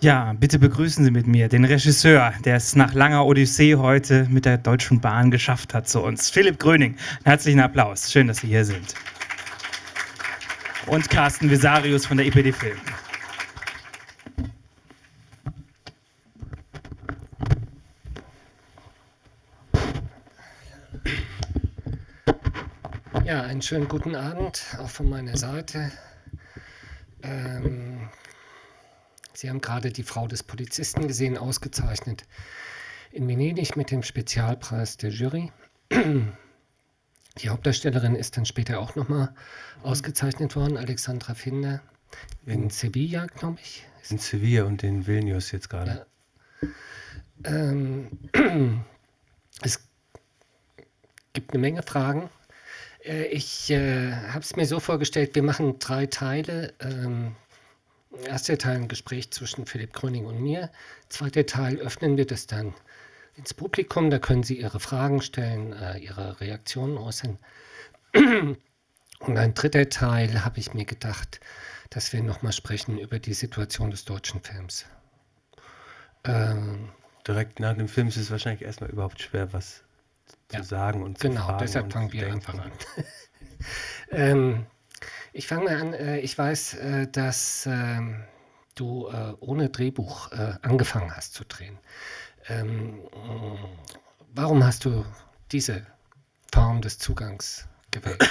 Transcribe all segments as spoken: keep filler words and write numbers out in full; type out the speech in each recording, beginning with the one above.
Ja, bitte begrüßen Sie mit mir den Regisseur, der es nach langer Odyssee heute mit der Deutschen Bahn geschafft hat zu uns. Philipp Gröning, herzlichen Applaus. Schön, dass Sie hier sind. Und Carsten Vesarius von der I P D Film. Ja, einen schönen guten Abend, auch von meiner Seite. Ähm, Sie haben gerade die Frau des Polizisten gesehen, ausgezeichnet in Venedig mit dem Spezialpreis der Jury. Die Hauptdarstellerin ist dann später auch nochmal ausgezeichnet worden, Alexandra Finder, in, in Sevilla, glaube ich. In Sevilla und in Vilnius jetzt gerade. Ja. Ähm, es gibt eine Menge Fragen. Ich äh, habe es mir so vorgestellt, wir machen drei Teile. Ähm, erster Teil ein Gespräch zwischen Philipp Gröning und mir. Zweiter Teil öffnen wir das dann ins Publikum. Da können Sie Ihre Fragen stellen, äh, Ihre Reaktionen äußern. Und ein dritter Teil habe ich mir gedacht, dass wir nochmal sprechen über die Situation des deutschen Films. Ähm, Direkt nach dem Film ist es wahrscheinlich erstmal überhaupt schwer, was zu ja, sagen und zu genau, fragen. Genau, deshalb fangen wir denken. einfach an. ähm, ich fange mal an. Äh, ich weiß, äh, dass äh, du äh, ohne Drehbuch äh, angefangen hast zu drehen. Ähm, warum hast du diese Form des Zugangs gewählt?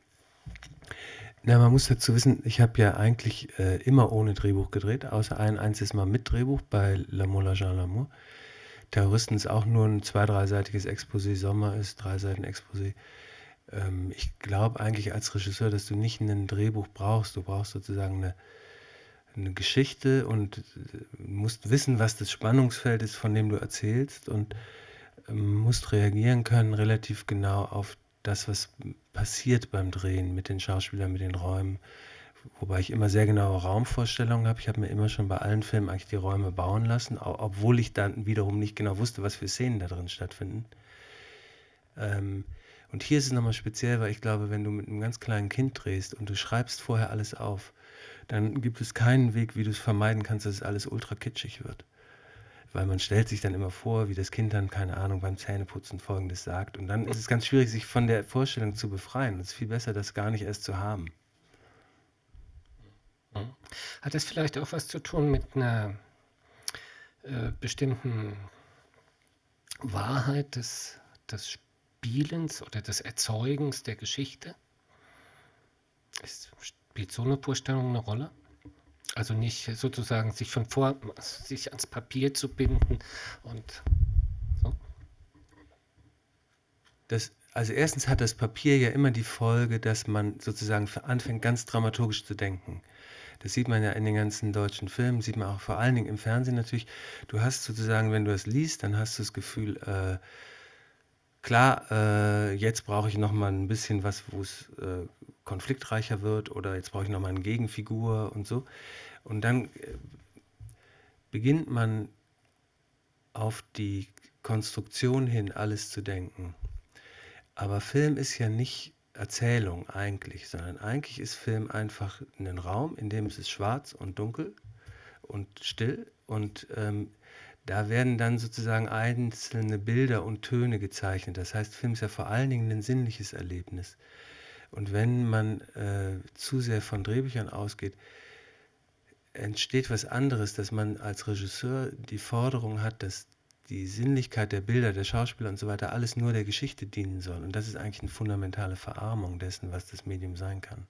Na, man muss dazu wissen, ich habe ja eigentlich äh, immer ohne Drehbuch gedreht, außer ein einziges Mal mit Drehbuch bei L'amour, l'agent, l'amour. Terroristen ist auch nur ein zwei-, dreiseitiges Exposé, Sommer ist drei Seiten Exposé. Ähm, ich glaube eigentlich als Regisseur, dass du nicht ein Drehbuch brauchst, du brauchst sozusagen eine, eine Geschichte und musst wissen, was das Spannungsfeld ist, von dem du erzählst, und ähm, musst reagieren können relativ genau auf das, was passiert beim Drehen mit den Schauspielern, mit den Räumen. Wobei ich immer sehr genaue Raumvorstellungen habe. Ich habe mir immer schon bei allen Filmen eigentlich die Räume bauen lassen, obwohl ich dann wiederum nicht genau wusste, was für Szenen da drin stattfinden. Ähm, und hier ist es nochmal speziell, weil ich glaube, wenn du mit einem ganz kleinen Kind drehst und du schreibst vorher alles auf, dann gibt es keinen Weg, wie du es vermeiden kannst, dass es alles ultra kitschig wird. Weil man stellt sich dann immer vor, wie das Kind dann, keine Ahnung, beim Zähneputzen Folgendes sagt. Und dann ist es ganz schwierig, sich von der Vorstellung zu befreien. Es ist viel besser, das gar nicht erst zu haben. Hat das vielleicht auch was zu tun mit einer äh, bestimmten Wahrheit des, des Spielens oder des Erzeugens der Geschichte? Ist, spielt so eine Vorstellung eine Rolle? Also nicht sozusagen sich von vor, sich ans Papier zu binden und so? Das, also erstens hat das Papier ja immer die Folge, dass man sozusagen anfängt, ganz dramaturgisch zu denken. Das sieht man ja in den ganzen deutschen Filmen, sieht man auch vor allen Dingen im Fernsehen natürlich. Du hast sozusagen, wenn du es liest, dann hast du das Gefühl, äh, klar, äh, jetzt brauche ich nochmal ein bisschen was, wo es äh, konfliktreicher wird, oder jetzt brauche ich nochmal eine Gegenfigur und so. Und dann äh, beginnt man auf die Konstruktion hin alles zu denken. Aber Film ist ja nicht Erzählung eigentlich, sondern eigentlich ist Film einfach ein Raum, in dem es ist schwarz und dunkel und still, und ähm, da werden dann sozusagen einzelne Bilder und Töne gezeichnet. Das heißt, Film ist ja vor allen Dingen ein sinnliches Erlebnis. Und wenn man äh, zu sehr von Drehbüchern ausgeht, entsteht was anderes, dass man als Regisseur die Forderung hat, dass die Sinnlichkeit der Bilder, der Schauspieler und so weiter, alles nur der Geschichte dienen soll. Und das ist eigentlich eine fundamentale Verarmung dessen, was das Medium sein kann.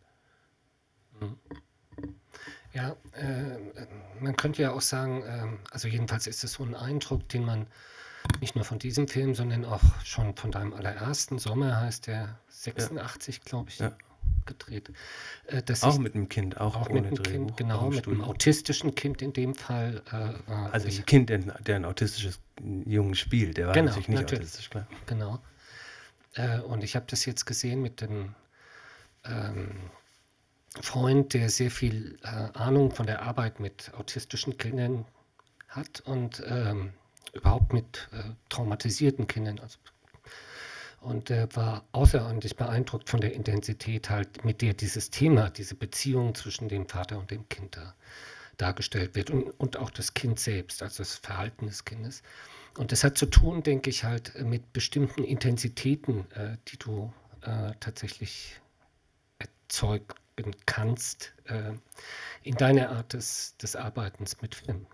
Ja, äh, man könnte ja auch sagen, äh, also jedenfalls ist es so ein Eindruck, den man nicht nur von diesem Film, sondern auch schon von deinem allerersten, Sommer heißt der, sechsundachtzig, ja. glaube ich, ja. gedreht. Äh, auch mit einem Kind, auch, auch ohne mit einem Drehbuch. Kind, genau, mit einem autistischen Kind in dem Fall. Äh, also ein Kind, der, der ein autistisches Jungen spielt, der war genau, natürlich nicht natürlich. autistisch, klar. Genau. Äh, und ich habe das jetzt gesehen mit dem ähm, Freund, der sehr viel äh, Ahnung von der Arbeit mit autistischen Kindern hat und ähm, überhaupt mit äh, traumatisierten Kindern. Also, und er äh, war außerordentlich beeindruckt von der Intensität, halt, mit der dieses Thema, diese Beziehung zwischen dem Vater und dem Kind da dargestellt wird und, und auch das Kind selbst, also das Verhalten des Kindes. Und das hat zu tun, denke ich, halt mit bestimmten Intensitäten, äh, die du äh, tatsächlich erzeugen kannst äh, in deiner Art des, des Arbeitens mit Film.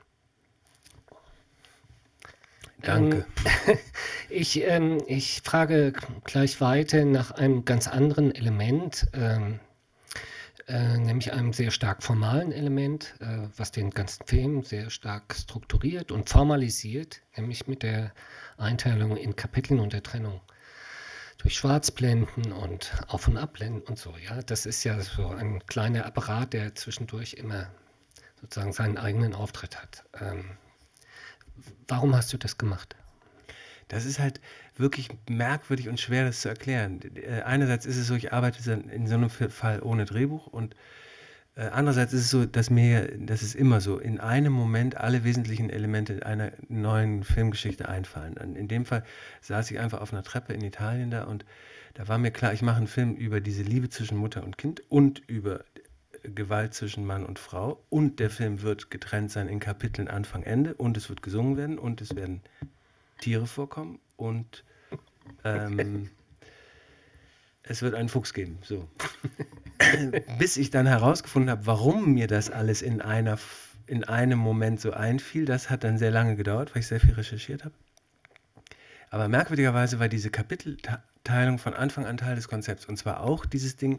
Danke. Ähm, ich, ähm, ich frage gleich weiter nach einem ganz anderen Element, ähm, äh, nämlich einem sehr stark formalen Element, äh, was den ganzen Film sehr stark strukturiert und formalisiert, nämlich mit der Einteilung in Kapiteln und der Trennung durch Schwarzblenden und Auf- und Abblenden und so. Ja, das ist ja so ein kleiner Apparat, der zwischendurch immer sozusagen seinen eigenen Auftritt hat. Ähm, warum hast du das gemacht? Das ist halt wirklich merkwürdig und schwer, das zu erklären. Äh, Einerseits ist es so, ich arbeite in so einem Fall ohne Drehbuch und äh, andererseits ist es so, dass mir, das ist immer so, in einem Moment alle wesentlichen Elemente einer neuen Filmgeschichte einfallen. Und in dem Fall saß ich einfach auf einer Treppe in Italien da und da war mir klar, ich mache einen Film über diese Liebe zwischen Mutter und Kind und über Gewalt zwischen Mann und Frau und der Film wird getrennt sein in Kapiteln Anfang, Ende und es wird gesungen werden und es werden Tiere vorkommen und ähm, es wird einen Fuchs geben. So. Bis ich dann herausgefunden habe, warum mir das alles in, einer, in einem Moment so einfiel, das hat dann sehr lange gedauert, weil ich sehr viel recherchiert habe. Aber merkwürdigerweise war diese Kapitelteilung von Anfang an Teil des Konzepts und zwar auch dieses Ding,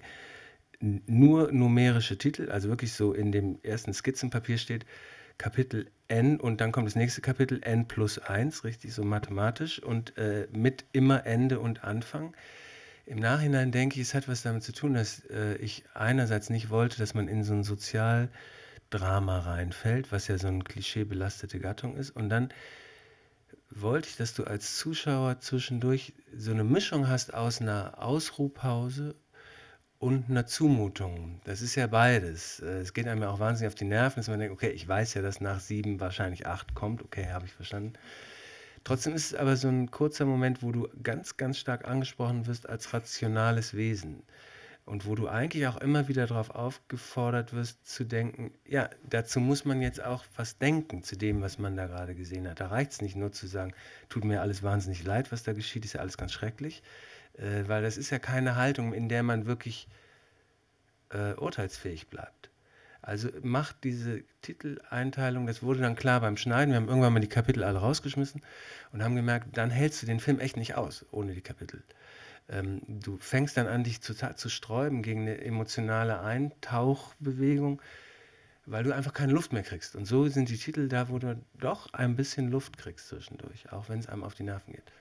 nur numerische Titel, also wirklich so in dem ersten Skizzenpapier steht Kapitel N und dann kommt das nächste Kapitel N plus eins, richtig so mathematisch und äh, mit immer Ende und Anfang. Im Nachhinein denke ich, es hat was damit zu tun, dass äh, ich einerseits nicht wollte, dass man in so ein Sozialdrama reinfällt, was ja so eine klischeebelastete Gattung ist und dann wollte ich, dass du als Zuschauer zwischendurch so eine Mischung hast aus einer Ausruhpause und einer Zumutung. Das ist ja beides. Es geht einem ja auch wahnsinnig auf die Nerven, dass man denkt, okay, ich weiß ja, dass nach sieben wahrscheinlich acht kommt. Okay, habe ich verstanden. Trotzdem ist es aber so ein kurzer Moment, wo du ganz, ganz stark angesprochen wirst als rationales Wesen. Und wo du eigentlich auch immer wieder darauf aufgefordert wirst zu denken, ja, dazu muss man jetzt auch was denken zu dem, was man da gerade gesehen hat. Da reicht es nicht nur zu sagen, tut mir alles wahnsinnig leid, was da geschieht, ist ja alles ganz schrecklich. Äh, weil das ist ja keine Haltung, in der man wirklich äh, urteilsfähig bleibt. Also macht diese Titeleinteilung, das wurde dann klar beim Schneiden, wir haben irgendwann mal die Kapitel alle rausgeschmissen und haben gemerkt, dann hältst du den Film echt nicht aus, ohne die Kapitel. Ähm, du fängst dann an, dich zu, zu sträuben gegen eine emotionale Eintauchbewegung, weil du einfach keine Luft mehr kriegst. Und so sind die Titel da, wo du doch ein bisschen Luft kriegst zwischendurch, auch wenn es einem auf die Nerven geht.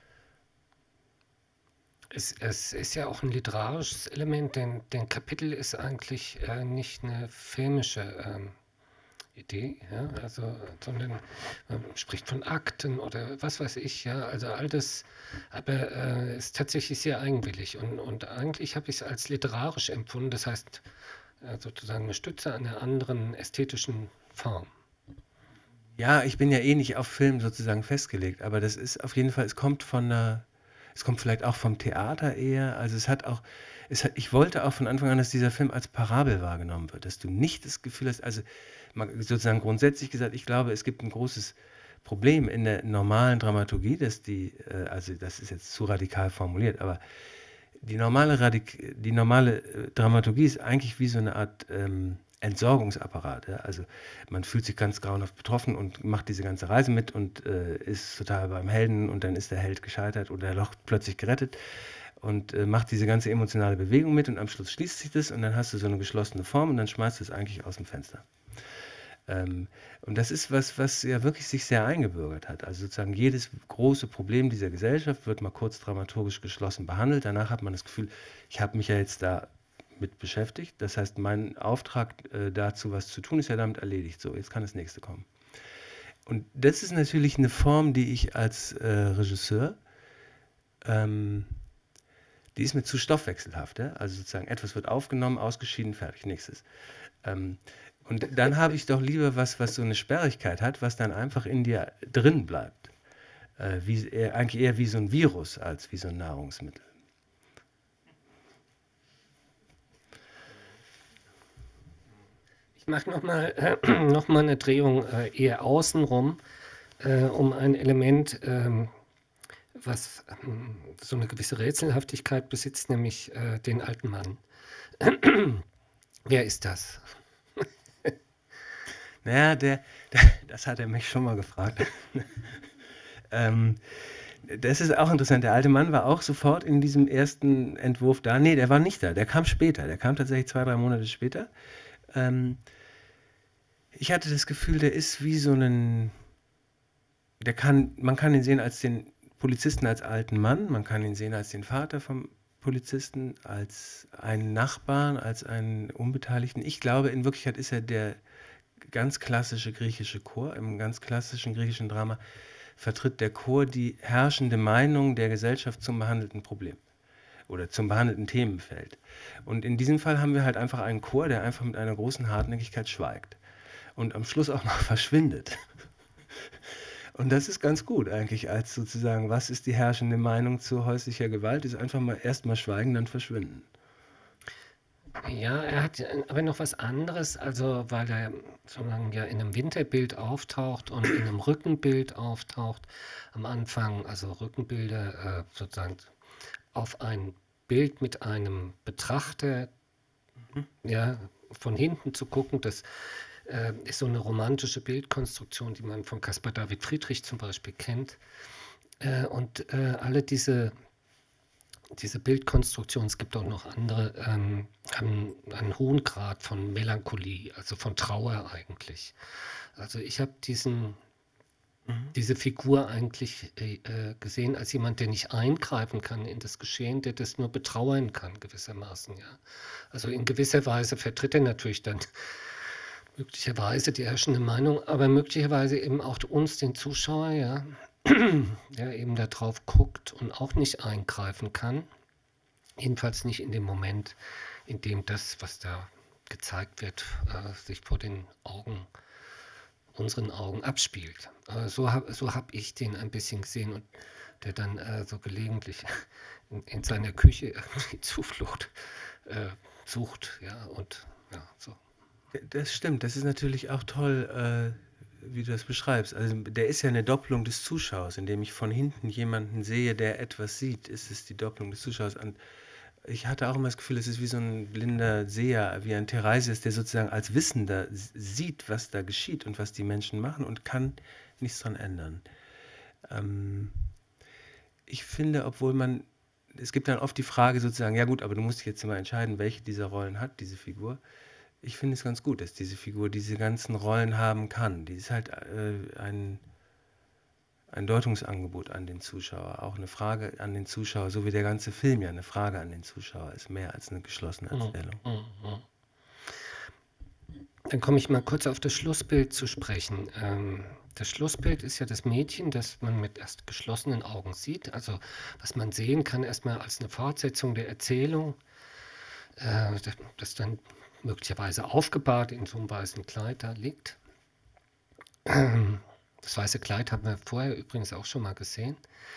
Es, es ist ja auch ein literarisches Element, denn denn Kapitel ist eigentlich äh, nicht eine filmische ähm, Idee, ja, also, sondern man spricht von Akten oder was weiß ich, ja, also all das, aber äh, ist tatsächlich sehr eigenwillig und, und eigentlich habe ich es als literarisch empfunden, das heißt äh, sozusagen eine Stütze einer anderen ästhetischen Form. Ja, ich bin ja eh nicht auf Film sozusagen festgelegt, aber das ist auf jeden Fall, es kommt von einer, es kommt vielleicht auch vom Theater eher, also es hat auch, es hat, ich wollte auch von Anfang an, dass dieser Film als Parabel wahrgenommen wird, dass du nicht das Gefühl hast, also mal sozusagen grundsätzlich gesagt, ich glaube, es gibt ein großes Problem in der normalen Dramaturgie, dass die, äh, also das ist jetzt zu radikal formuliert, aber die normale, Radik die normale äh, Dramaturgie ist eigentlich wie so eine Art ähm, Entsorgungsapparat. Ja? Also man fühlt sich ganz grauenhaft betroffen und macht diese ganze Reise mit und äh, ist total beim Helden und dann ist der Held gescheitert oder der Loch plötzlich gerettet und äh, macht diese ganze emotionale Bewegung mit und am Schluss schließt sich das und dann hast du so eine geschlossene Form und dann schmeißt du es eigentlich aus dem Fenster. Ähm, und das ist was, was ja wirklich sich sehr eingebürgert hat. Also sozusagen jedes große Problem dieser Gesellschaft wird mal kurz dramaturgisch geschlossen behandelt. Danach hat man das Gefühl, ich habe mich ja jetzt da mit beschäftigt. Das heißt, mein Auftrag äh, dazu, was zu tun, ist ja damit erledigt. So, jetzt kann das nächste kommen. Und das ist natürlich eine Form, die ich als äh, Regisseur, ähm, die ist mir zu stoffwechselhaft. Ja? Also sozusagen etwas wird aufgenommen, ausgeschieden, fertig, nächstes. Ähm, und dann habe ich doch lieber was, was so eine Sperrigkeit hat, was dann einfach in dir drin bleibt. Äh, wie, eher, eigentlich eher wie so ein Virus als wie so ein Nahrungsmittel. Ich mache nochmal äh, noch mal eine Drehung äh, eher außenrum, äh, um ein Element, ähm, was ähm, so eine gewisse Rätselhaftigkeit besitzt, nämlich äh, den alten Mann. Wer ist das? Naja, der, der, das hat er mich schon mal gefragt. ähm, das ist auch interessant. Der alte Mann war auch sofort in diesem ersten Entwurf da. Nee, der war nicht da. Der kam später. Der kam tatsächlich zwei, drei Monate später. Ähm, ich hatte das Gefühl, der ist wie so ein, der kann, man kann ihn sehen als den Polizisten, als alten Mann. Man kann ihn sehen als den Vater vom Polizisten, als einen Nachbarn, als einen Unbeteiligten. Ich glaube, in Wirklichkeit ist er der ganz klassische griechische Chor. Im ganz klassischen griechischen Drama vertritt der Chor die herrschende Meinung der Gesellschaft zum behandelten Problem oder zum behandelten Themenfeld. Und in diesem Fall haben wir halt einfach einen Chor, der einfach mit einer großen Hartnäckigkeit schweigt und am Schluss auch noch verschwindet. Und das ist ganz gut eigentlich, als sozusagen, was ist die herrschende Meinung zu häuslicher Gewalt, ist einfach mal erst mal schweigen, dann verschwinden. Ja, er hat äh, aber noch was anderes, also weil er sozusagen ja in einem Winterbild auftaucht und in einem Rückenbild auftaucht. Am Anfang, also Rückenbilder äh, sozusagen auf ein Bild mit einem Betrachter, ja, von hinten zu gucken, das äh, ist so eine romantische Bildkonstruktion, die man von Caspar David Friedrich zum Beispiel kennt. Äh, und äh, alle diese diese Bildkonstruktion, es gibt auch noch andere, ähm, haben einen hohen Grad von Melancholie, also von Trauer eigentlich. Also ich habe diesen, Mhm. diese Figur eigentlich äh, äh, gesehen als jemand, der nicht eingreifen kann in das Geschehen, der das nur betrauern kann gewissermaßen. Ja. Also in gewisser Weise vertritt er natürlich dann möglicherweise die herrschende Meinung, aber möglicherweise eben auch uns, den Zuschauer, ja, der eben da drauf guckt und auch nicht eingreifen kann. Jedenfalls nicht in dem Moment, in dem das, was da gezeigt wird, äh, sich vor den Augen, unseren Augen abspielt. Äh, so habe so hab ich den ein bisschen gesehen und der dann äh, so gelegentlich in, in seiner Küche irgendwie Zuflucht äh, sucht, ja, und ja, so. Das stimmt, das ist natürlich auch toll, äh, wie du das beschreibst. Also der ist ja eine Doppelung des Zuschauers, indem ich von hinten jemanden sehe, der etwas sieht, ist es die Doppelung des Zuschauers. Und ich hatte auch immer das Gefühl, es ist wie so ein blinder Seher, wie ein Theresias, der sozusagen als Wissender s- sieht, was da geschieht und was die Menschen machen und kann nichts dran ändern. Ähm, ich finde, obwohl man, es gibt dann oft die Frage sozusagen, ja gut, aber du musst dich jetzt mal entscheiden, welche dieser Rollen hat diese Figur. Ich finde es ganz gut, dass diese Figur diese ganzen Rollen haben kann. Die ist halt äh, ein, ein Deutungsangebot an den Zuschauer, auch eine Frage an den Zuschauer, so wie der ganze Film ja eine Frage an den Zuschauer ist, mehr als eine geschlossene Mm, Erzählung. mm, mm. Dann komme ich mal kurz auf das Schlussbild zu sprechen. Ähm, das Schlussbild ist ja das Mädchen, das man mit erst geschlossenen Augen sieht. Also was man sehen kann, erstmal als eine Fortsetzung der Erzählung, äh, das, das dann möglicherweise aufgebahrt in so einem weißen Kleid da liegt. Ähm, Das weiße Kleid haben wir vorher übrigens auch schon mal gesehen.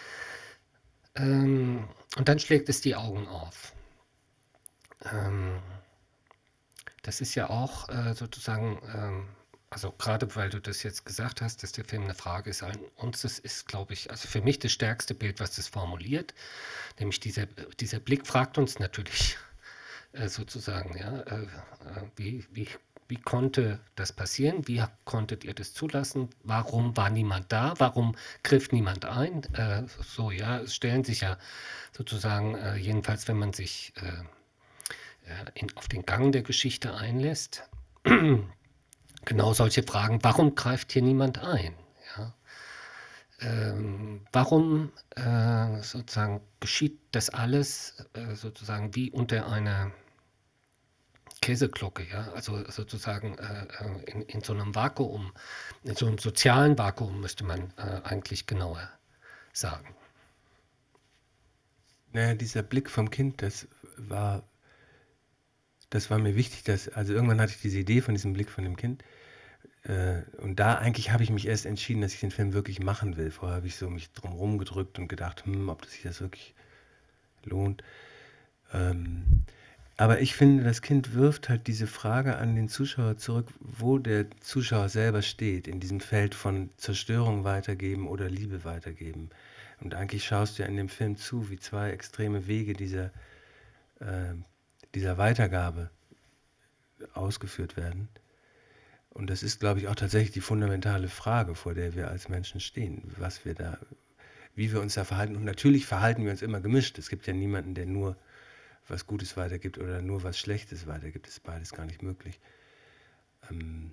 Ähm, und dann schlägt es die Augen auf. Ähm, Das ist ja auch äh, sozusagen, ähm, also gerade weil du das jetzt gesagt hast, dass der Film eine Frage ist an uns, das ist, glaube ich, also für mich das stärkste Bild, was das formuliert. Nämlich dieser, dieser Blick fragt uns natürlich äh, sozusagen, ja, äh, äh, wie, wie, wie konnte das passieren? Wie konntet ihr das zulassen? Warum war niemand da? Warum griff niemand ein? Äh, so, ja, es stellen sich ja sozusagen, äh, jedenfalls wenn man sich äh, äh, in, auf den Gang der Geschichte einlässt, genau solche Fragen, warum greift hier niemand ein? Ja? Ähm, warum äh, sozusagen geschieht das alles äh, sozusagen wie unter einer Käseglocke, ja, also sozusagen äh, äh, in, in so einem Vakuum, in so einem sozialen Vakuum müsste man äh, eigentlich genauer sagen. Naja, dieser Blick vom Kind, das war, das war mir wichtig, dass, also irgendwann hatte ich diese Idee von diesem Blick von dem Kind. Äh, und da eigentlich habe ich mich erst entschieden, dass ich den Film wirklich machen will. Vorher habe ich so mich drum rumgedrückt und gedacht, hm, ob das sich das wirklich lohnt. Ähm, Aber ich finde, das Kind wirft halt diese Frage an den Zuschauer zurück, wo der Zuschauer selber steht, in diesem Feld von Zerstörung weitergeben oder Liebe weitergeben. Und eigentlich schaust du ja in dem Film zu, wie zwei extreme Wege dieser, äh, dieser Weitergabe ausgeführt werden. Und das ist, glaube ich, auch tatsächlich die fundamentale Frage, vor der wir als Menschen stehen, was wir da, wie wir uns da verhalten. Und natürlich verhalten wir uns immer gemischt. Es gibt ja niemanden, der nur was Gutes weitergibt oder nur was Schlechtes weitergibt. Das ist beides gar nicht möglich. Ähm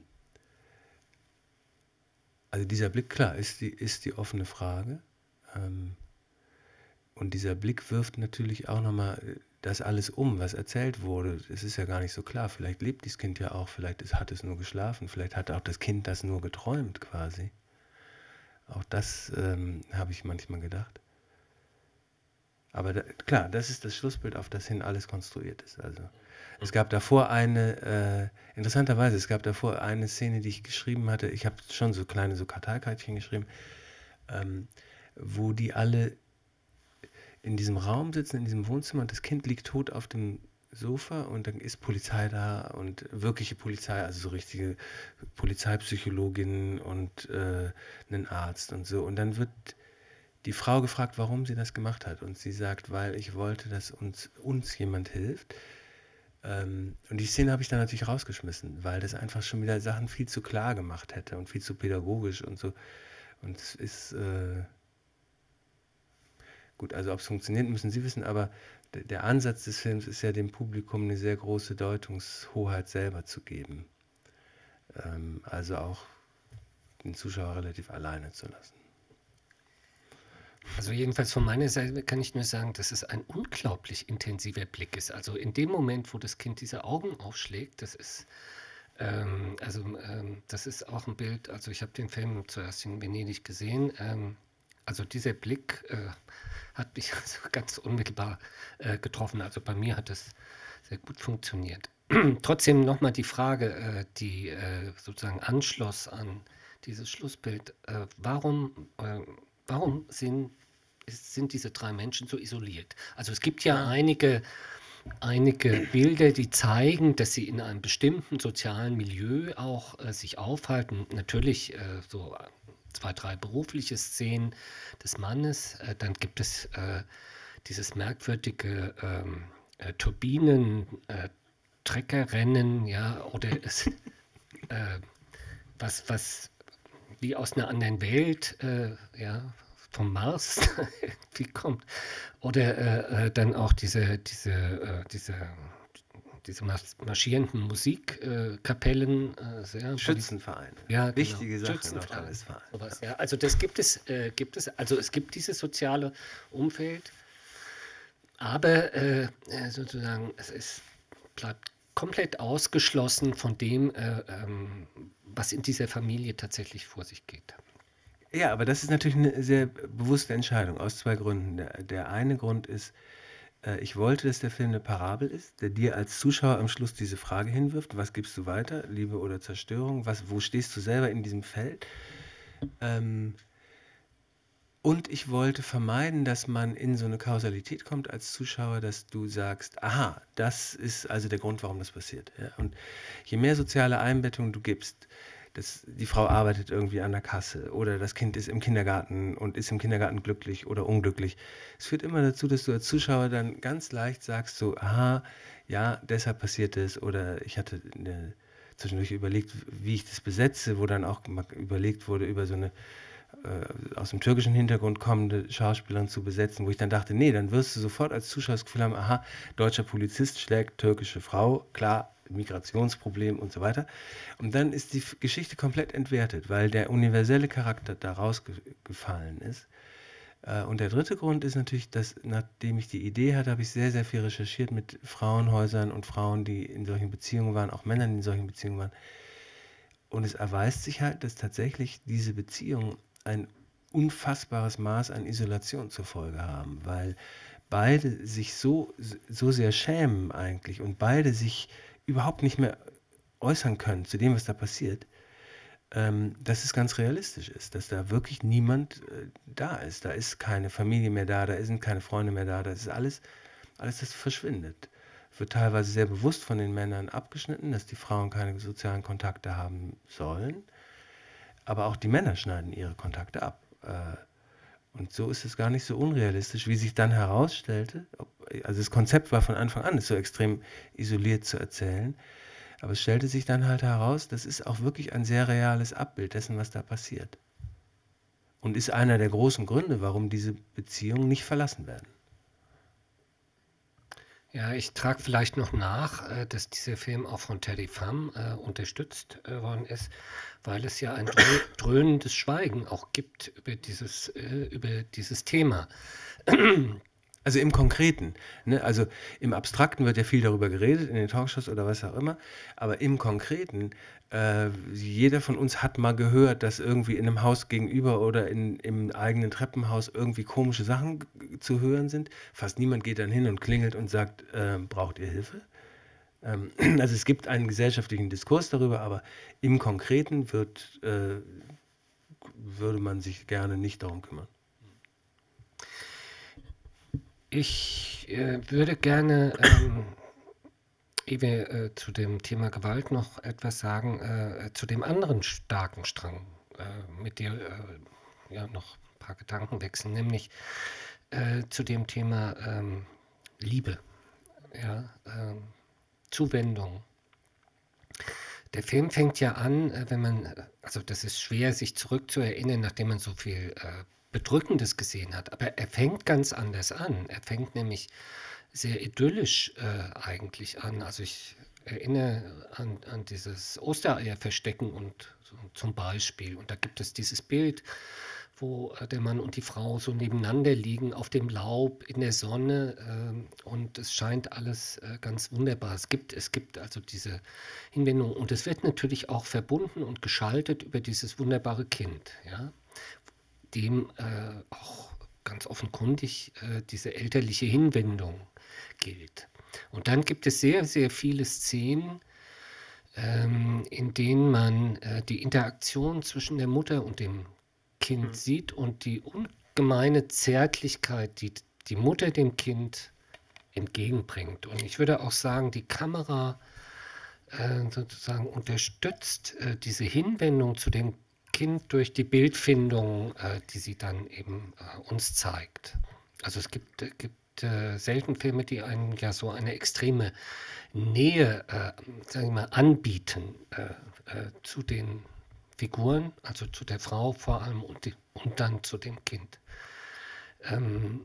also dieser Blick, klar, ist die, ist die offene Frage. Ähm und dieser Blick wirft natürlich auch nochmal das alles um, was erzählt wurde. Es ist ja gar nicht so klar. Vielleicht lebt dieses Kind ja auch, vielleicht ist, hat es nur geschlafen, vielleicht hat auch das Kind das nur geträumt quasi. Auch das ähm, habe ich manchmal gedacht. Aber da, klar, das ist das Schlussbild, auf das hin alles konstruiert ist. Also es gab davor eine, äh, interessanterweise, es gab davor eine Szene, die ich geschrieben hatte. Ich habe schon so kleine so Karteikärtchen geschrieben, ähm, wo die alle in diesem Raum sitzen, in diesem Wohnzimmer und das Kind liegt tot auf dem Sofa und dann ist Polizei da und wirkliche Polizei, also so richtige Polizeipsychologin und äh, einen Arzt und so. Und dann wird die Frau gefragt, warum sie das gemacht hat. Und sie sagt, weil ich wollte, dass uns, uns jemand hilft. Ähm, und die Szene habe ich dann natürlich rausgeschmissen, weil das einfach schon wieder Sachen viel zu klar gemacht hätte und viel zu pädagogisch und so. Und es ist... Äh, Gut, also ob es funktioniert, müssen Sie wissen, aber d- der Ansatz des Films ist ja dem Publikum eine sehr große Deutungshoheit selber zu geben. Ähm, also auch den Zuschauer relativ alleine zu lassen. Also jedenfalls von meiner Seite kann ich nur sagen, dass es ein unglaublich intensiver Blick ist. Also in dem Moment, wo das Kind diese Augen aufschlägt, das ist, ähm, also ähm, das ist auch ein Bild. Also ich habe den Film zuerst in Venedig gesehen. Ähm, also dieser Blick äh, hat mich also ganz unmittelbar äh, getroffen. Also bei mir hat es sehr gut funktioniert. Trotzdem nochmal die Frage, äh, die äh, sozusagen anschloss an dieses Schlussbild. Äh, warum, äh, warum sind, ist, sind diese drei Menschen so isoliert? Also es gibt ja einige, einige Bilder, die zeigen, dass sie in einem bestimmten sozialen Milieu auch äh, sich aufhalten. Natürlich äh, so zwei, drei berufliche Szenen des Mannes. Äh, dann gibt es äh, dieses merkwürdige ähm, äh, Turbinen, äh, Treckerrennen, ja, oder es, äh, was, was wie aus einer anderen Welt, äh, ja, vom Mars irgendwie kommt. Oder äh, äh, dann auch diese, diese, äh, diese, diese mas- marschierenden Musikkapellen. Äh, sehr Schützenvereine. Ja, genau. Wichtige Sache in Schützenverein, Nordrhein-Westfalen. sowas, ja. Also das gibt es, äh, gibt es, also es gibt dieses soziale Umfeld, aber äh, äh, sozusagen es ist, bleibt komplett ausgeschlossen von dem, äh, ähm, was in dieser Familie tatsächlich vor sich geht. Ja, aber das ist natürlich eine sehr bewusste Entscheidung aus zwei Gründen. Der, der eine Grund ist, äh, ich wollte, dass der Film eine Parabel ist, der dir als Zuschauer am Schluss diese Frage hinwirft, was gibst du weiter, Liebe oder Zerstörung, was, wo stehst du selber in diesem Feld? Ähm, und ich wollte vermeiden, dass man in so eine Kausalität kommt als Zuschauer, dass du sagst, aha, das ist also der Grund, warum das passiert. Ja? Und je mehr soziale Einbettung du gibst, dass die Frau arbeitet irgendwie an der Kasse oder das Kind ist im Kindergarten und ist im Kindergarten glücklich oder unglücklich. Es führt immer dazu, dass du als Zuschauer dann ganz leicht sagst so, aha, ja, deshalb passiert es oder ich hatte eine, zwischendurch überlegt, wie ich das besetze, wo dann auch mal überlegt wurde, über so eine äh, aus dem türkischen Hintergrund kommende Schauspielerin zu besetzen, wo ich dann dachte, nee, dann wirst du sofort als Zuschauer das Gefühl haben, aha, deutscher Polizist schlägt türkische Frau, klar, Migrationsproblem und so weiter. Und dann ist die F- Geschichte komplett entwertet, weil der universelle Charakter da rausgefallen ist. Äh, Und der dritte Grund ist natürlich, dass nachdem ich die Idee hatte, habe ich sehr, sehr viel recherchiert mit Frauenhäusern und Frauen, die in solchen Beziehungen waren, auch Männern, die in solchen Beziehungen waren. Und es erweist sich halt, dass tatsächlich diese Beziehungen ein unfassbares Maß an Isolation zur Folge haben, weil beide sich so, so sehr schämen eigentlich und beide sich überhaupt nicht mehr äußern können zu dem, was da passiert, ähm, dass es ganz realistisch ist, dass da wirklich niemand äh, da ist. Da ist keine Familie mehr da, da sind keine Freunde mehr da, das ist alles, alles das verschwindet. wird teilweise sehr bewusst von den Männern abgeschnitten, dass die Frauen keine sozialen Kontakte haben sollen. Aber auch die Männer schneiden ihre Kontakte ab. Äh, Und so ist es gar nicht so unrealistisch, wie sich dann herausstellte. Also das Konzept war von Anfang an, es so extrem isoliert zu erzählen. Aber es stellte sich dann halt heraus, das ist auch wirklich ein sehr reales Abbild dessen, was da passiert. Und ist einer der großen Gründe, warum diese Beziehungen nicht verlassen werden. Ja, ich trage vielleicht noch nach, äh, dass dieser Film auch von Teddy Pham äh, unterstützt äh, worden ist, weil es ja ein drö dröhnendes Schweigen auch gibt über dieses, äh, über dieses Thema. Also im Konkreten, ne? Also im Abstrakten wird ja viel darüber geredet, in den Talkshows oder was auch immer, aber im Konkreten, äh, jeder von uns hat mal gehört, dass irgendwie in einem Haus gegenüber oder in, im eigenen Treppenhaus irgendwie komische Sachen g- zu hören sind. Fast niemand geht dann hin und klingelt und sagt, äh, braucht ihr Hilfe? Ähm, also es gibt einen gesellschaftlichen Diskurs darüber, aber im Konkreten wird, äh, würde man sich gerne nicht darum kümmern. Ich äh, würde gerne, ähm, ehe wir äh, zu dem Thema Gewalt noch etwas sagen, äh, zu dem anderen starken Strang äh, mit dir äh, ja, noch ein paar Gedanken wechseln, nämlich äh, zu dem Thema ähm, Liebe, ja, ähm, Zuwendung. Der Film fängt ja an, äh, wenn man, äh, also das ist schwer, sich zurückzuerinnern, nachdem man so viel äh, Bedrückendes gesehen hat, aber er fängt ganz anders an. Er fängt nämlich sehr idyllisch äh, eigentlich an. Also ich erinnere an, an dieses Ostereierverstecken und so, zum Beispiel. Und da gibt es dieses Bild, wo äh, der Mann und die Frau so nebeneinander liegen auf dem Laub in der Sonne ähm, und es scheint alles äh, ganz wunderbar. Es gibt, es gibt also diese Hinwendung und es wird natürlich auch verbunden und geschaltet über dieses wunderbare Kind, ja, dem äh, auch ganz offenkundig äh, diese elterliche Hinwendung gilt. Und dann gibt es sehr, sehr viele Szenen, ähm, in denen man äh, die Interaktion zwischen der Mutter und dem Kind Mhm. sieht und die ungemeine Zärtlichkeit, die die Mutter dem Kind entgegenbringt. Und ich würde auch sagen, die Kamera äh, sozusagen unterstützt äh, diese Hinwendung zu dem Kind durch die Bildfindung, äh, die sie dann eben äh, uns zeigt. Also es gibt, äh, gibt äh, selten Filme, die einem ja so eine extreme Nähe, äh, sagen wir mal, anbieten äh, äh, zu den Figuren, also zu der Frau vor allem und, die, und dann zu dem Kind. Ähm,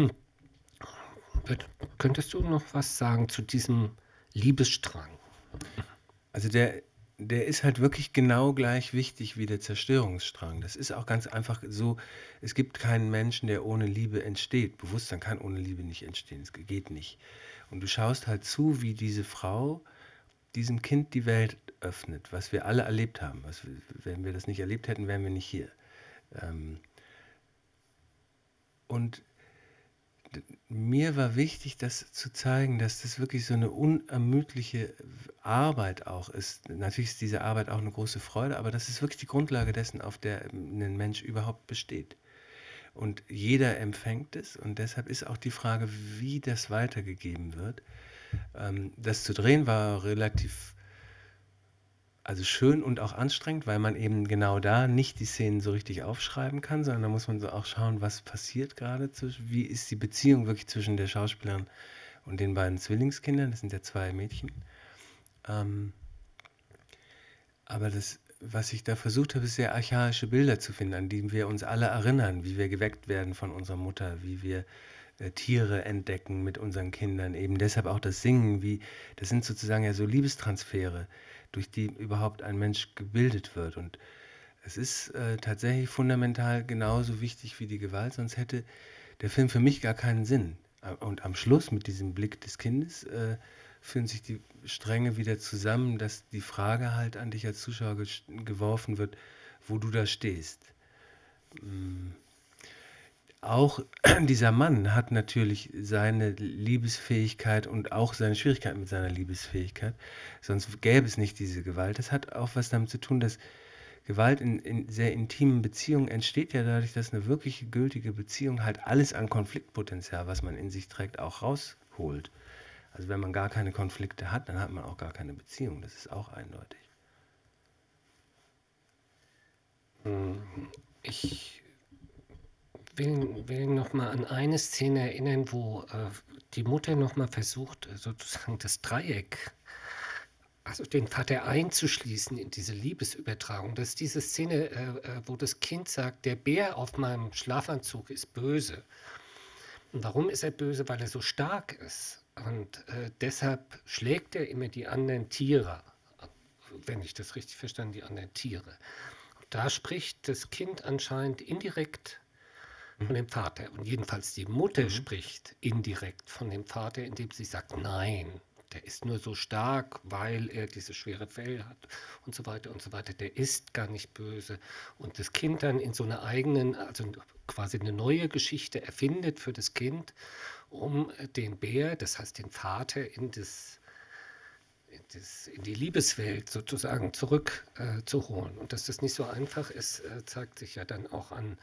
wird, könntest du noch was sagen zu diesem Liebesstrang? Also der, der ist halt wirklich genau gleich wichtig wie der Zerstörungsstrang. Das ist auch ganz einfach so, es gibt keinen Menschen, der ohne Liebe entsteht. Bewusstsein kann ohne Liebe nicht entstehen, es geht nicht. Und du schaust halt zu, wie diese Frau diesem Kind die Welt öffnet, was wir alle erlebt haben. Was, wir- wenn wir das nicht erlebt hätten, wären wir nicht hier. Ähm, und d- mir war wichtig, das zu zeigen, dass das wirklich so eine unermüdliche Arbeit auch ist. Natürlich ist diese Arbeit auch eine große Freude, aber das ist wirklich die Grundlage dessen, auf der ein Mensch überhaupt besteht. Und jeder empfängt es und deshalb ist auch die Frage, wie das weitergegeben wird. Ähm, das zu drehen war relativ, also schön und auch anstrengend, weil man eben genau da nicht die Szenen so richtig aufschreiben kann, sondern da muss man so auch schauen, was passiert gerade, zwischen, wie ist die Beziehung wirklich zwischen der Schauspielerin und den beiden Zwillingskindern, das sind ja zwei Mädchen. Ähm, aber das, was ich da versucht habe, ist sehr archaische Bilder zu finden, an die wir uns alle erinnern, wie wir geweckt werden von unserer Mutter, wie wir äh, Tiere entdecken mit unseren Kindern, eben deshalb auch das Singen, wie, das sind sozusagen ja so Liebestransfere, durch die überhaupt ein Mensch gebildet wird. Und es ist äh, tatsächlich fundamental genauso wichtig wie die Gewalt, sonst hätte der Film für mich gar keinen Sinn. Äh, Und am Schluss mit diesem Blick des Kindes äh, führen sich die Stränge wieder zusammen, dass die Frage halt an dich als Zuschauer ges- geworfen wird, wo du da stehst. Mm. Auch dieser Mann hat natürlich seine Liebesfähigkeit und auch seine Schwierigkeiten mit seiner Liebesfähigkeit. Sonst gäbe es nicht diese Gewalt. Das hat auch was damit zu tun, dass Gewalt in, in sehr intimen Beziehungen entsteht ja dadurch, dass eine wirklich gültige Beziehung halt alles an Konfliktpotenzial, was man in sich trägt, auch rausholt. Also wenn man gar keine Konflikte hat, dann hat man auch gar keine Beziehung. Das ist auch eindeutig. Ich will, will noch mal an eine Szene erinnern, wo äh, die Mutter noch mal versucht, äh, sozusagen das Dreieck, also den Vater einzuschließen in diese Liebesübertragung. Das ist diese Szene, äh, äh, wo das Kind sagt, der Bär auf meinem Schlafanzug ist böse. Und warum ist er böse? Weil er so stark ist. Und äh, deshalb schlägt er immer die anderen Tiere, wenn ich das richtig verstanden, die anderen Tiere. Und da spricht das Kind anscheinend indirekt von dem Vater. Und jedenfalls die Mutter Mhm. spricht indirekt von dem Vater, indem sie sagt, nein, der ist nur so stark, weil er dieses schwere Fell hat und so weiter und so weiter. Der ist gar nicht böse. Und das Kind dann in so einer eigenen, also quasi eine neue Geschichte erfindet für das Kind, um den Bär, das heißt den Vater, in, das, in, das, in die Liebeswelt sozusagen zurückzuholen. Äh, zu holen. Und dass das nicht so einfach ist, äh, zeigt sich ja dann auch an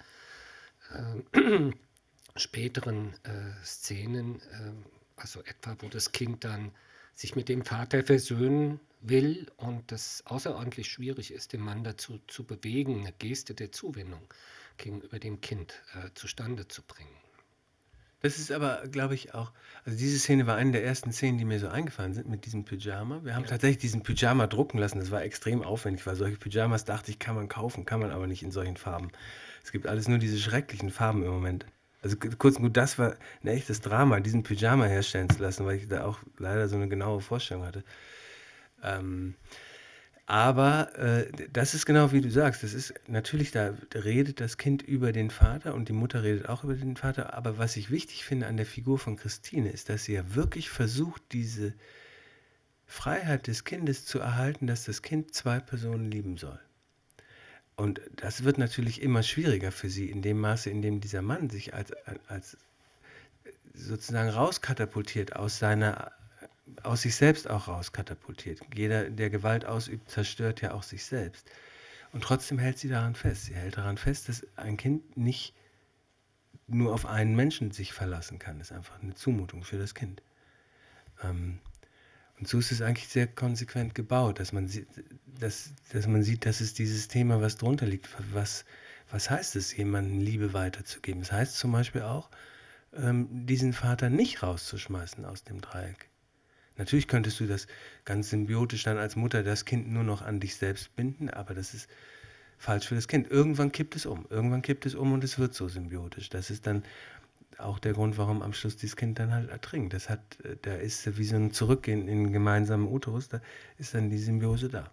äh, späteren äh, Szenen, äh, also etwa, wo das Kind dann sich mit dem Vater versöhnen will und das außerordentlich schwierig ist, den Mann dazu zu bewegen, eine Geste der Zuwendung gegenüber dem Kind äh, zustande zu bringen. Das ist aber, glaube ich, auch, also diese Szene war eine der ersten Szenen, die mir so eingefallen sind mit diesem Pyjama. Wir haben Ja. tatsächlich diesen Pyjama drucken lassen. Das war extrem aufwendig, weil solche Pyjamas, dachte ich, kann man kaufen, kann man aber nicht in solchen Farben. Es gibt alles nur diese schrecklichen Farben im Moment. Also k- kurz und gut, das war ein echtes Drama, diesen Pyjama herstellen zu lassen, weil ich da auch leider so eine genaue Vorstellung hatte. Ähm, aber äh, das ist genau wie du sagst. Das ist natürlich, da redet das Kind über den Vater und die Mutter redet auch über den Vater. Aber was ich wichtig finde an der Figur von Christine ist, dass sie ja wirklich versucht, diese Freiheit des Kindes zu erhalten, dass das Kind zwei Personen lieben soll. Und das wird natürlich immer schwieriger für sie, in dem Maße, in dem dieser Mann sich als, als sozusagen rauskatapultiert aus seiner, aus sich selbst auch rauskatapultiert. Jeder, der Gewalt ausübt, zerstört ja auch sich selbst. Und trotzdem hält sie daran fest. Sie hält daran fest, dass ein Kind nicht nur auf einen Menschen sich verlassen kann. Das ist einfach eine Zumutung für das Kind. Ähm, und so ist es eigentlich sehr konsequent gebaut, dass man, sieht, dass, dass man sieht, dass es dieses Thema, was drunter liegt, was, was heißt es, jemandem Liebe weiterzugeben? Das heißt zum Beispiel auch, ähm, diesen Vater nicht rauszuschmeißen aus dem Dreieck. Natürlich könntest du das ganz symbiotisch dann als Mutter das Kind nur noch an dich selbst binden, aber das ist falsch für das Kind. Irgendwann kippt es um. Irgendwann kippt es um und es wird so symbiotisch. Das ist dann auch der Grund, warum am Schluss dieses Kind dann halt ertrinkt. Das hat, äh, da ist wie so ein Zurückgehen in den gemeinsamen Uterus, da ist dann die Symbiose da.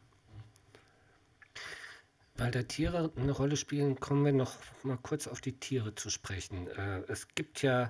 Weil da Tiere eine Rolle spielen, kommen wir noch mal kurz auf die Tiere zu sprechen. Äh, es gibt ja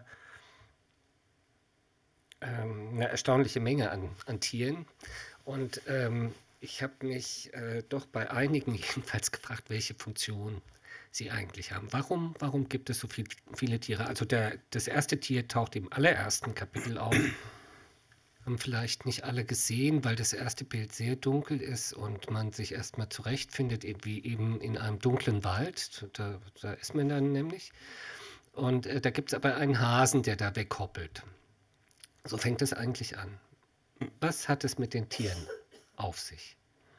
ähm, eine erstaunliche Menge an, an Tieren. Und ähm, ich habe mich äh, doch bei einigen jedenfalls gefragt, welche Funktion sie eigentlich haben. Warum, warum gibt es so viel, viele Tiere? Also der, das erste Tier taucht im allerersten Kapitel auf. Haben vielleicht nicht alle gesehen, weil das erste Bild sehr dunkel ist und man sich erstmal zurechtfindet, eben wie eben in einem dunklen Wald. Da, da ist man dann nämlich. Und äh, da gibt es aber einen Hasen, der da weghoppelt. So fängt es eigentlich an. Was hat es mit den Tieren auf sich?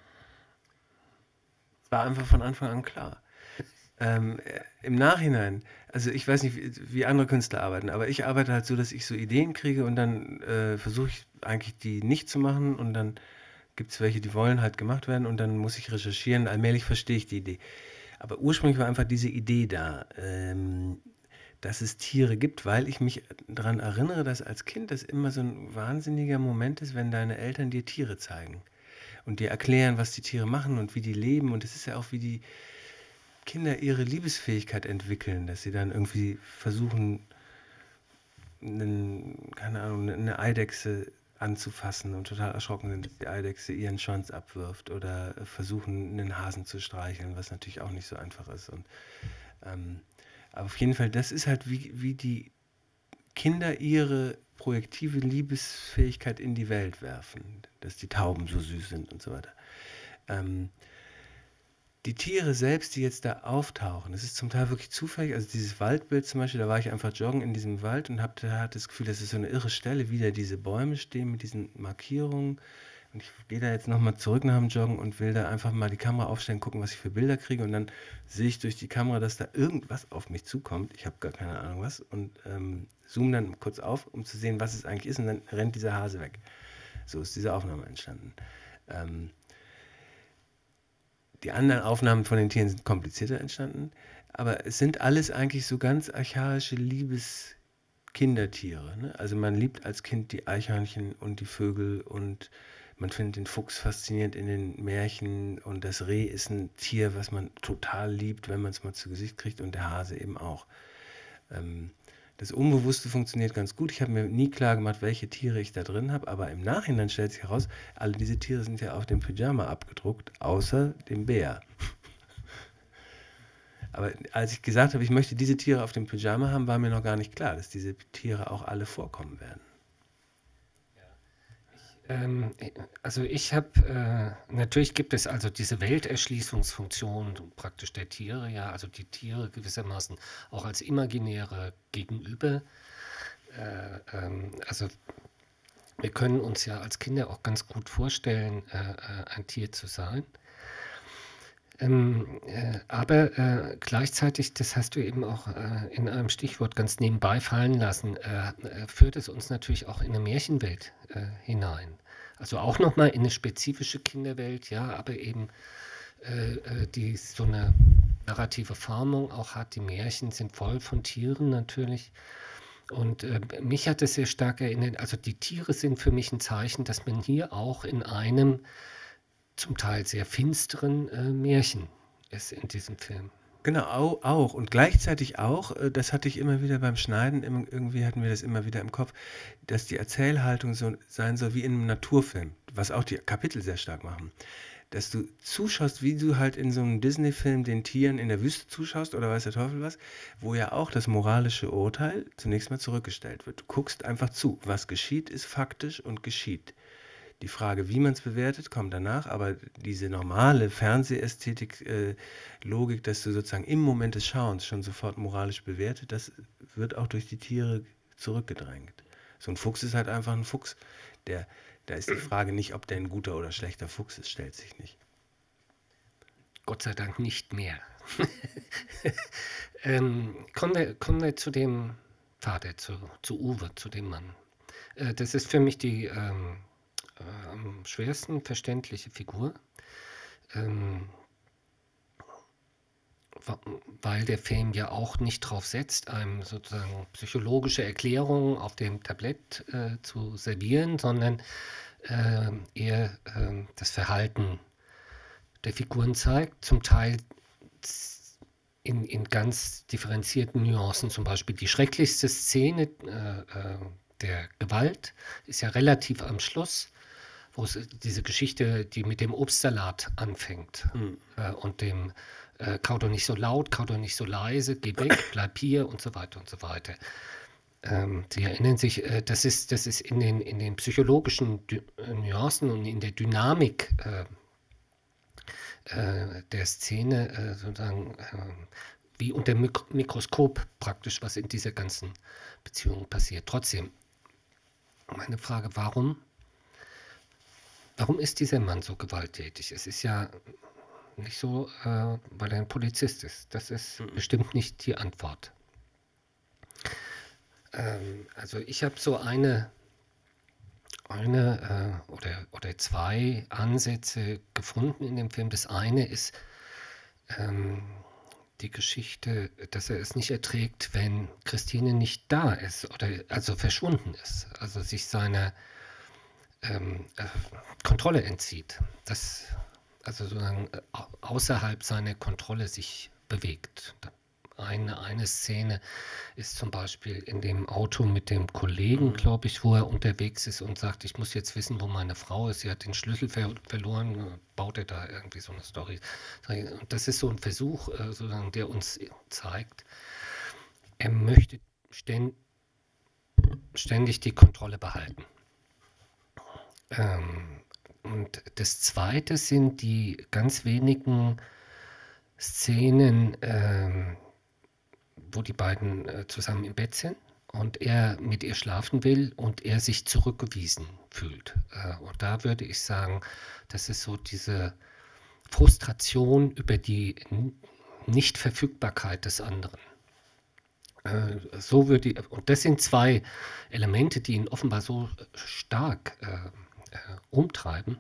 Es war einfach von Anfang an klar. Ähm, äh, Im Nachhinein, also ich weiß nicht, wie, wie andere Künstler arbeiten, aber ich arbeite halt so, dass ich so Ideen kriege und dann äh, versuche ich eigentlich die nicht zu machen und dann gibt es welche, die wollen halt gemacht werden und dann muss ich recherchieren. Allmählich verstehe ich die Idee. Aber ursprünglich war einfach diese Idee da, ähm, dass es Tiere gibt, weil ich mich daran erinnere, dass als Kind das immer so ein wahnsinniger Moment ist, wenn deine Eltern dir Tiere zeigen und dir erklären, was die Tiere machen und wie die leben. Und es ist ja auch, wie die Kinder ihre Liebesfähigkeit entwickeln, dass sie dann irgendwie versuchen, einen, keine Ahnung, eine Eidechse anzufassen und total erschrocken sind, dass die Eidechse ihren Schwanz abwirft oder versuchen, einen Hasen zu streicheln, was natürlich auch nicht so einfach ist. Und, ähm, aber auf jeden Fall, das ist halt, wie, wie die Kinder ihre projektive Liebesfähigkeit in die Welt werfen, dass die Tauben so süß sind und so weiter. Ähm, die Tiere selbst, die jetzt da auftauchen, das ist zum Teil wirklich zufällig. Also dieses Waldbild zum Beispiel, da war ich einfach joggen in diesem Wald und hab, da hatte das Gefühl, das ist so eine irre Stelle, wie da diese Bäume stehen mit diesen Markierungen. Und ich gehe da jetzt nochmal zurück nach dem Joggen und will da einfach mal die Kamera aufstellen, gucken, was ich für Bilder kriege. Und dann sehe ich durch die Kamera, dass da irgendwas auf mich zukommt. Ich habe gar keine Ahnung was. Und ähm, zoome dann kurz auf, um zu sehen, was es eigentlich ist. Und dann rennt dieser Hase weg. So ist diese Aufnahme entstanden. Ähm, Die anderen Aufnahmen von den Tieren sind komplizierter entstanden, aber es sind alles eigentlich so ganz archaische Liebeskindertiere. Ne? Also man liebt als Kind die Eichhörnchen und die Vögel und man findet den Fuchs faszinierend in den Märchen und das Reh ist ein Tier, was man total liebt, wenn man es mal zu Gesicht kriegt und der Hase eben auch. Ähm, Das Unbewusste funktioniert ganz gut. Ich habe mir nie klar gemacht, welche Tiere ich da drin habe, aber im Nachhinein stellt sich heraus, alle diese Tiere sind ja auf dem Pyjama abgedruckt, außer dem Bär. Aber als ich gesagt habe, ich möchte diese Tiere auf dem Pyjama haben, war mir noch gar nicht klar, dass diese Tiere auch alle vorkommen werden. Ähm, also ich habe, äh, natürlich gibt es also diese Welterschließungsfunktion praktisch der Tiere, ja, also die Tiere gewissermaßen auch als imaginäre Gegenüber. Äh, ähm, also wir können uns ja als Kinder auch ganz gut vorstellen, äh, äh, ein Tier zu sein. Ähm, äh, aber äh, gleichzeitig, das hast du eben auch äh, in einem Stichwort ganz nebenbei fallen lassen, äh, äh, führt es uns natürlich auch in eine Märchenwelt äh, hinein. Also auch nochmal in eine spezifische Kinderwelt, ja, aber eben äh, äh, die so eine narrative Formung auch hat. Die Märchen sind voll von Tieren natürlich. Und äh, mich hat es sehr stark erinnert, also die Tiere sind für mich ein Zeichen, dass man hier auch in einem zum Teil sehr finsteren äh, Märchen ist in diesem Film. Genau, au- auch. Und gleichzeitig auch, äh, das hatte ich immer wieder beim Schneiden, immer, irgendwie hatten wir das immer wieder im Kopf, dass die Erzählhaltung so sein soll wie in einem Naturfilm, was auch die Kapitel sehr stark machen. Dass du zuschaust, wie du halt in so einem Disney-Film den Tieren in der Wüste zuschaust oder weiß der Teufel was, wo ja auch das moralische Urteil zunächst mal zurückgestellt wird. Du guckst einfach zu. Was geschieht, ist faktisch und geschieht. Die Frage, wie man es bewertet, kommt danach, aber diese normale Fernsehästhetik-Logik, dass du sozusagen im Moment des Schauens schon sofort moralisch bewertet, das wird auch durch die Tiere zurückgedrängt. So ein Fuchs ist halt einfach ein Fuchs. Der, da ist die Frage nicht, ob der ein guter oder schlechter Fuchs ist, stellt sich nicht. Gott sei Dank nicht mehr. ähm, kommen, wir, kommen wir zu dem Vater, zu, zu Uwe, zu dem Mann. Äh, das ist für mich die ähm, äh, am schwersten verständliche Figur, ähm, wa- weil der Film ja auch nicht drauf setzt, einem sozusagen psychologische Erklärungen auf dem Tablett äh, zu servieren, sondern äh, eher äh, das Verhalten der Figuren zeigt, zum Teil in, in ganz differenzierten Nuancen. Zum Beispiel die schrecklichste Szene äh, äh, der Gewalt ist ja relativ am Schluss, wo es diese Geschichte, die mit dem Obstsalat anfängt Hm. äh, und dem äh, kau doch nicht so laut, kau doch nicht so leise, geh weg, bleib hier und so weiter und so weiter. Ähm, Sie erinnern sich, äh, das ist, das ist in den, in den psychologischen Dy äh, Nuancen und in der Dynamik äh, äh, der Szene äh, sozusagen äh, wie unter Mik Mikroskop praktisch, was in dieser ganzen Beziehung passiert. Trotzdem, meine Frage, warum, warum ist dieser Mann so gewalttätig? Es ist ja nicht so, äh, weil er ein Polizist ist. Das ist Mhm. bestimmt nicht die Antwort. Ähm, also ich habe so eine, eine äh, oder, oder zwei Ansätze gefunden in dem Film. Das eine ist ähm, die Geschichte, dass er es nicht erträgt, wenn Christine nicht da ist oder also verschwunden ist, also sich seiner ähm, äh, Kontrolle entzieht, dass also sozusagen äh, au- außerhalb seiner Kontrolle sich bewegt. Eine, eine Szene ist zum Beispiel in dem Auto mit dem Kollegen, Mhm. glaube ich, wo er unterwegs ist und sagt, ich muss jetzt wissen, wo meine Frau ist. Sie hat den Schlüssel ver verloren, äh, baut er da irgendwie so eine Story. Und das ist so ein Versuch, äh, sozusagen, der uns zeigt, er möchte ständ, ständig die Kontrolle behalten. Ähm, und das Zweite sind die ganz wenigen Szenen, ähm, wo die beiden äh, zusammen im Bett sind und er mit ihr schlafen will und er sich zurückgewiesen fühlt. Äh, und da würde ich sagen, das ist so diese Frustration über die N- Nichtverfügbarkeit des anderen. Äh, so würde ich, und das sind zwei Elemente, die ihn offenbar so stark äh, äh, umtreiben,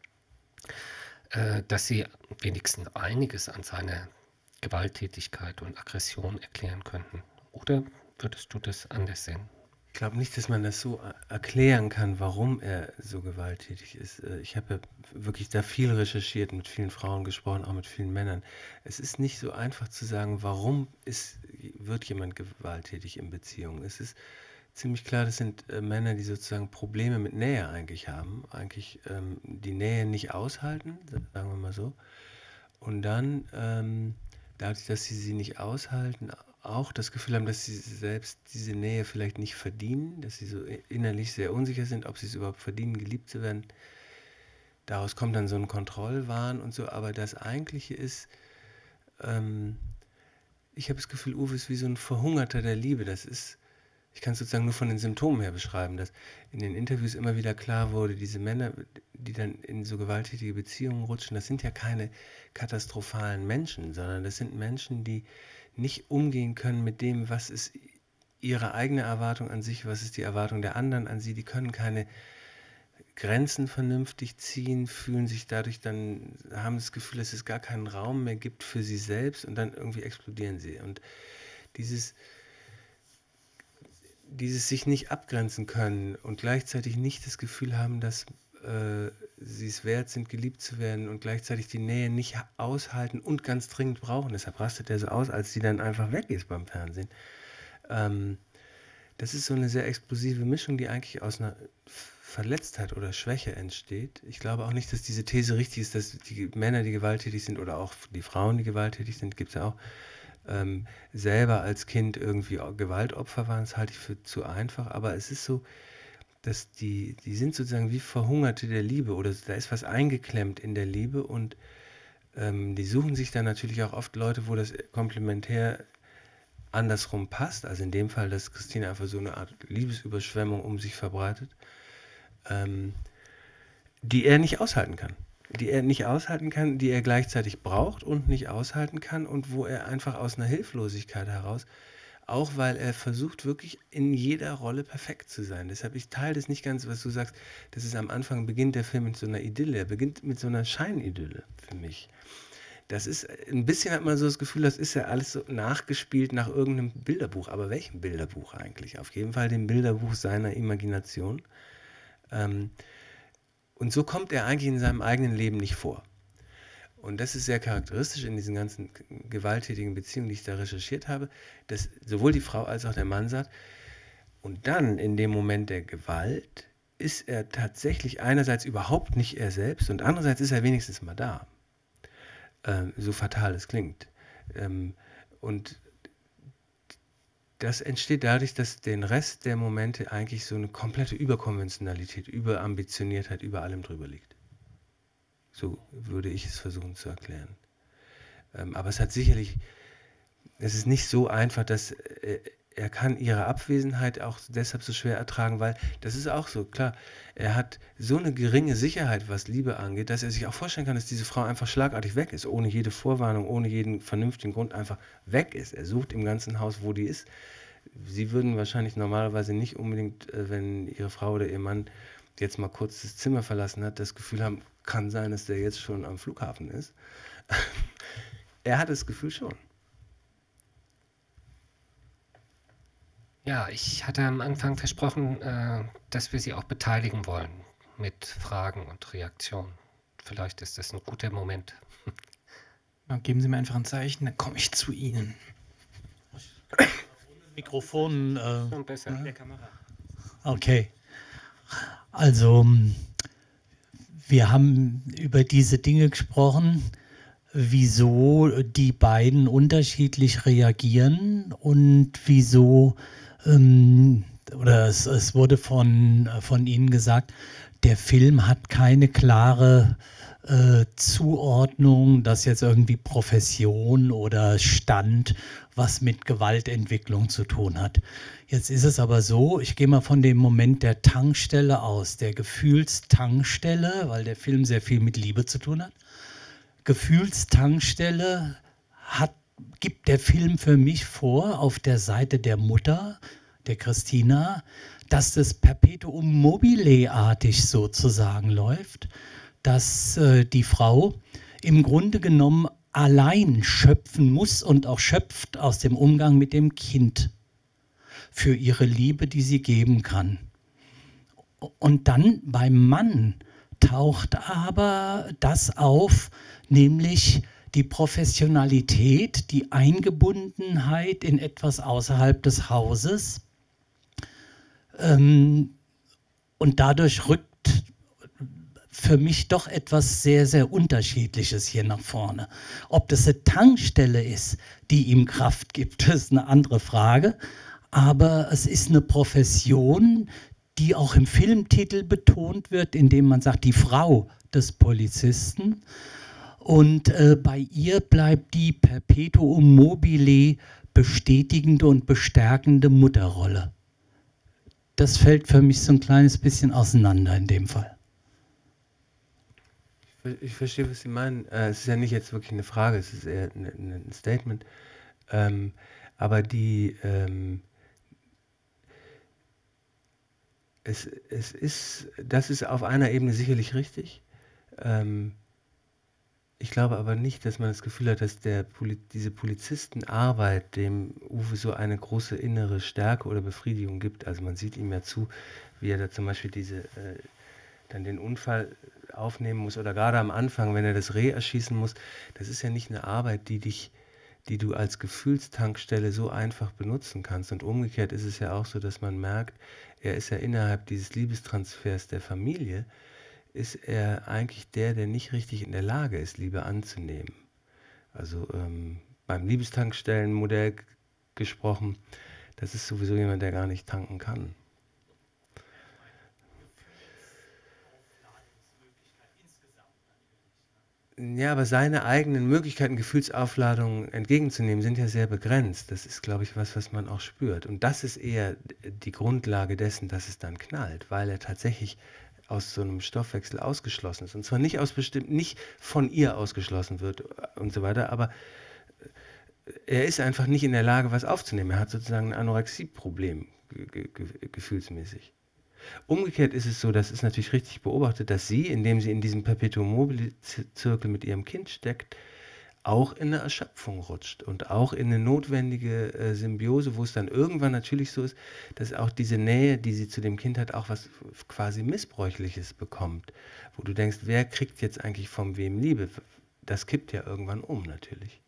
äh, dass sie wenigstens einiges an seiner Gewalttätigkeit und Aggression erklären könnten. Oder würdest du das anders sehen? Ich glaube nicht, dass man das so er- erklären kann, warum er so gewalttätig ist. Äh, Ich habe ja wirklich da viel recherchiert, mit vielen Frauen gesprochen, auch mit vielen Männern. Es ist nicht so einfach zu sagen, warum ist, wird jemand gewalttätig in Beziehungen. Es ist ziemlich klar, das sind äh, Männer, die sozusagen Probleme mit Nähe eigentlich haben, eigentlich ähm, die Nähe nicht aushalten, sagen wir mal so. Und dann, ähm, dadurch, dass sie sie nicht aushalten, auch das Gefühl haben, dass sie selbst diese Nähe vielleicht nicht verdienen, dass sie so innerlich sehr unsicher sind, ob sie es überhaupt verdienen, geliebt zu werden. Daraus kommt dann so ein Kontrollwahn und so. Aber das Eigentliche ist, ähm, ich habe das Gefühl, Uwe ist wie so ein Verhungerter der Liebe. Das ist, ich kann es sozusagen nur von den Symptomen her beschreiben, dass in den Interviews immer wieder klar wurde, diese Männer, die dann in so gewalttätige Beziehungen rutschen, das sind ja keine katastrophalen Menschen, sondern das sind Menschen, die nicht umgehen können mit dem, was ist ihre eigene Erwartung an sich, was ist die Erwartung der anderen an sie. Die können keine Grenzen vernünftig ziehen, fühlen sich dadurch dann, haben das Gefühl, dass es gar keinen Raum mehr gibt für sie selbst und dann irgendwie explodieren sie. Und dieses dieses sich nicht abgrenzen können und gleichzeitig nicht das Gefühl haben, dass äh, sie es wert sind, geliebt zu werden und gleichzeitig die Nähe nicht ha- aushalten und ganz dringend brauchen. Deshalb rastet er so aus, als sie dann einfach weg ist beim Fernsehen. Ähm, das ist so eine sehr explosive Mischung, die eigentlich aus einer Verletztheit oder Schwäche entsteht. Ich glaube auch nicht, dass diese These richtig ist, dass die Männer, die gewalttätig sind oder auch die Frauen, die gewalttätig sind, gibt es ja auch, ähm, selber als Kind irgendwie Gewaltopfer waren, das halte ich für zu einfach, aber es ist so, dass die, die sind sozusagen wie Verhungerte der Liebe oder da ist was eingeklemmt in der Liebe und ähm, die suchen sich dann natürlich auch oft Leute, wo das komplementär andersrum passt, also in dem Fall, dass Christine einfach so eine Art Liebesüberschwemmung um sich verbreitet, ähm, die er nicht aushalten kann. Die er nicht aushalten kann, die er gleichzeitig braucht und nicht aushalten kann und wo er einfach aus einer Hilflosigkeit heraus, auch weil er versucht wirklich in jeder Rolle perfekt zu sein. Deshalb, ich teile das nicht ganz, was du sagst, das ist am Anfang, beginnt der Film mit so einer Idylle, er beginnt mit so einer Scheinidylle für mich. Das ist, ein bisschen hat man so das Gefühl, das ist ja alles so nachgespielt nach irgendeinem Bilderbuch, aber welchem Bilderbuch eigentlich? Auf jeden Fall dem Bilderbuch seiner Imagination. Ähm, Und so kommt er eigentlich in seinem eigenen Leben nicht vor. Und das ist sehr charakteristisch in diesen ganzen gewalttätigen Beziehungen, die ich da recherchiert habe, dass sowohl die Frau als auch der Mann sagt, und dann in dem Moment der Gewalt ist er tatsächlich einerseits überhaupt nicht er selbst und andererseits ist er wenigstens mal da. Ähm, so fatal es klingt. Ähm, und das entsteht dadurch, dass den Rest der Momente eigentlich so eine komplette Überkonventionalität, Überambitioniertheit über allem drüber liegt. So würde ich es versuchen zu erklären. Ähm, aber es hat sicherlich, es ist nicht so einfach, dass äh, er kann ihre Abwesenheit auch deshalb so schwer ertragen, weil das ist auch so, klar, er hat so eine geringe Sicherheit, was Liebe angeht, dass er sich auch vorstellen kann, dass diese Frau einfach schlagartig weg ist, ohne jede Vorwarnung, ohne jeden vernünftigen Grund einfach weg ist. Er sucht im ganzen Haus, wo die ist. Sie würden wahrscheinlich normalerweise nicht unbedingt, äh, wenn ihre Frau oder ihr Mann jetzt mal kurz das Zimmer verlassen hat, das Gefühl haben, kann sein, dass der jetzt schon am Flughafen ist. Er hat das Gefühl schon. Ja, ich hatte am Anfang versprochen, äh, dass wir Sie auch beteiligen wollen mit Fragen und Reaktionen. Vielleicht ist das ein guter Moment. Dann geben Sie mir einfach ein Zeichen, dann komme ich zu Ihnen. Mikrofon. Äh, Schon besser. Der Kamera. okay. Also, wir haben über diese Dinge gesprochen, wieso die beiden unterschiedlich reagieren und wieso ähm, oder es, es wurde von, von Ihnen gesagt, der Film hat keine klare äh, Zuordnung, dass jetzt irgendwie Profession oder Stand was mit Gewaltentwicklung zu tun hat. Jetzt ist es aber so, ich gehe mal von dem Moment der Tankstelle aus, der Gefühlstankstelle, weil der Film sehr viel mit Liebe zu tun hat. Gefühlstankstelle hat, gibt der Film für mich vor, auf der Seite der Mutter, der Christina, dass das Perpetuum mobile-artig sozusagen läuft, dass äh, die Frau im Grunde genommen allein schöpfen muss und auch schöpft aus dem Umgang mit dem Kind für ihre Liebe, die sie geben kann. Und dann beim Mann taucht aber das auf, nämlich die Professionalität, die Eingebundenheit in etwas außerhalb des Hauses. Ähm, und dadurch rückt für mich doch etwas sehr, sehr Unterschiedliches hier nach vorne. Ob das eine Tankstelle ist, die ihm Kraft gibt, ist eine andere Frage. Aber es ist eine Profession, die auch im Filmtitel betont wird, indem man sagt, die Frau des Polizisten. Und äh, bei ihr bleibt die Perpetuum mobile bestätigende und bestärkende Mutterrolle. Das fällt für mich so ein kleines bisschen auseinander in dem Fall. Ich verstehe, was Sie meinen. Äh, es ist ja nicht jetzt wirklich eine Frage, es ist eher ein, ein Statement. Ähm, aber die, ähm, es, es ist, das ist auf einer Ebene sicherlich richtig. Ähm, ich glaube aber nicht, dass man das Gefühl hat, dass der Poli diese Polizistenarbeit dem Uwe so eine große innere Stärke oder Befriedigung gibt. Also man sieht ihm ja zu, wie er da zum Beispiel diese, äh, dann den Unfall aufnehmen muss oder gerade am Anfang, wenn er das Reh erschießen muss. Das ist ja nicht eine Arbeit, die dich, die du als Gefühlstankstelle so einfach benutzen kannst. Und umgekehrt ist es ja auch so, dass man merkt, er ist ja innerhalb dieses Liebestransfers der Familie, ist er eigentlich der, der nicht richtig in der Lage ist, Liebe anzunehmen. Also ähm, beim Liebestankstellenmodell gesprochen, das ist sowieso jemand, der gar nicht tanken kann. Ja, aber seine eigenen Möglichkeiten, Gefühlsaufladungen entgegenzunehmen, sind ja sehr begrenzt. Das ist, glaube ich, was, was man auch spürt. Und das ist eher die Grundlage dessen, dass es dann knallt, weil er tatsächlich aus so einem Stoffwechsel ausgeschlossen ist. Und zwar nicht aus bestimmt, nicht von ihr ausgeschlossen wird und so weiter, aber er ist einfach nicht in der Lage, was aufzunehmen. Er hat sozusagen ein Anorexieproblem, ge ge gefühlsmäßig. Umgekehrt ist es so, das ist natürlich richtig beobachtet, dass sie, indem sie in diesem Perpetuum mobile Zirkel mit ihrem Kind steckt, auch in eine Erschöpfung rutscht und auch in eine notwendige äh, Symbiose, wo es dann irgendwann natürlich so ist, dass auch diese Nähe, die sie zu dem Kind hat, auch was quasi Missbräuchliches bekommt. Wo du denkst, wer kriegt jetzt eigentlich von wem Liebe? Das kippt ja irgendwann um natürlich.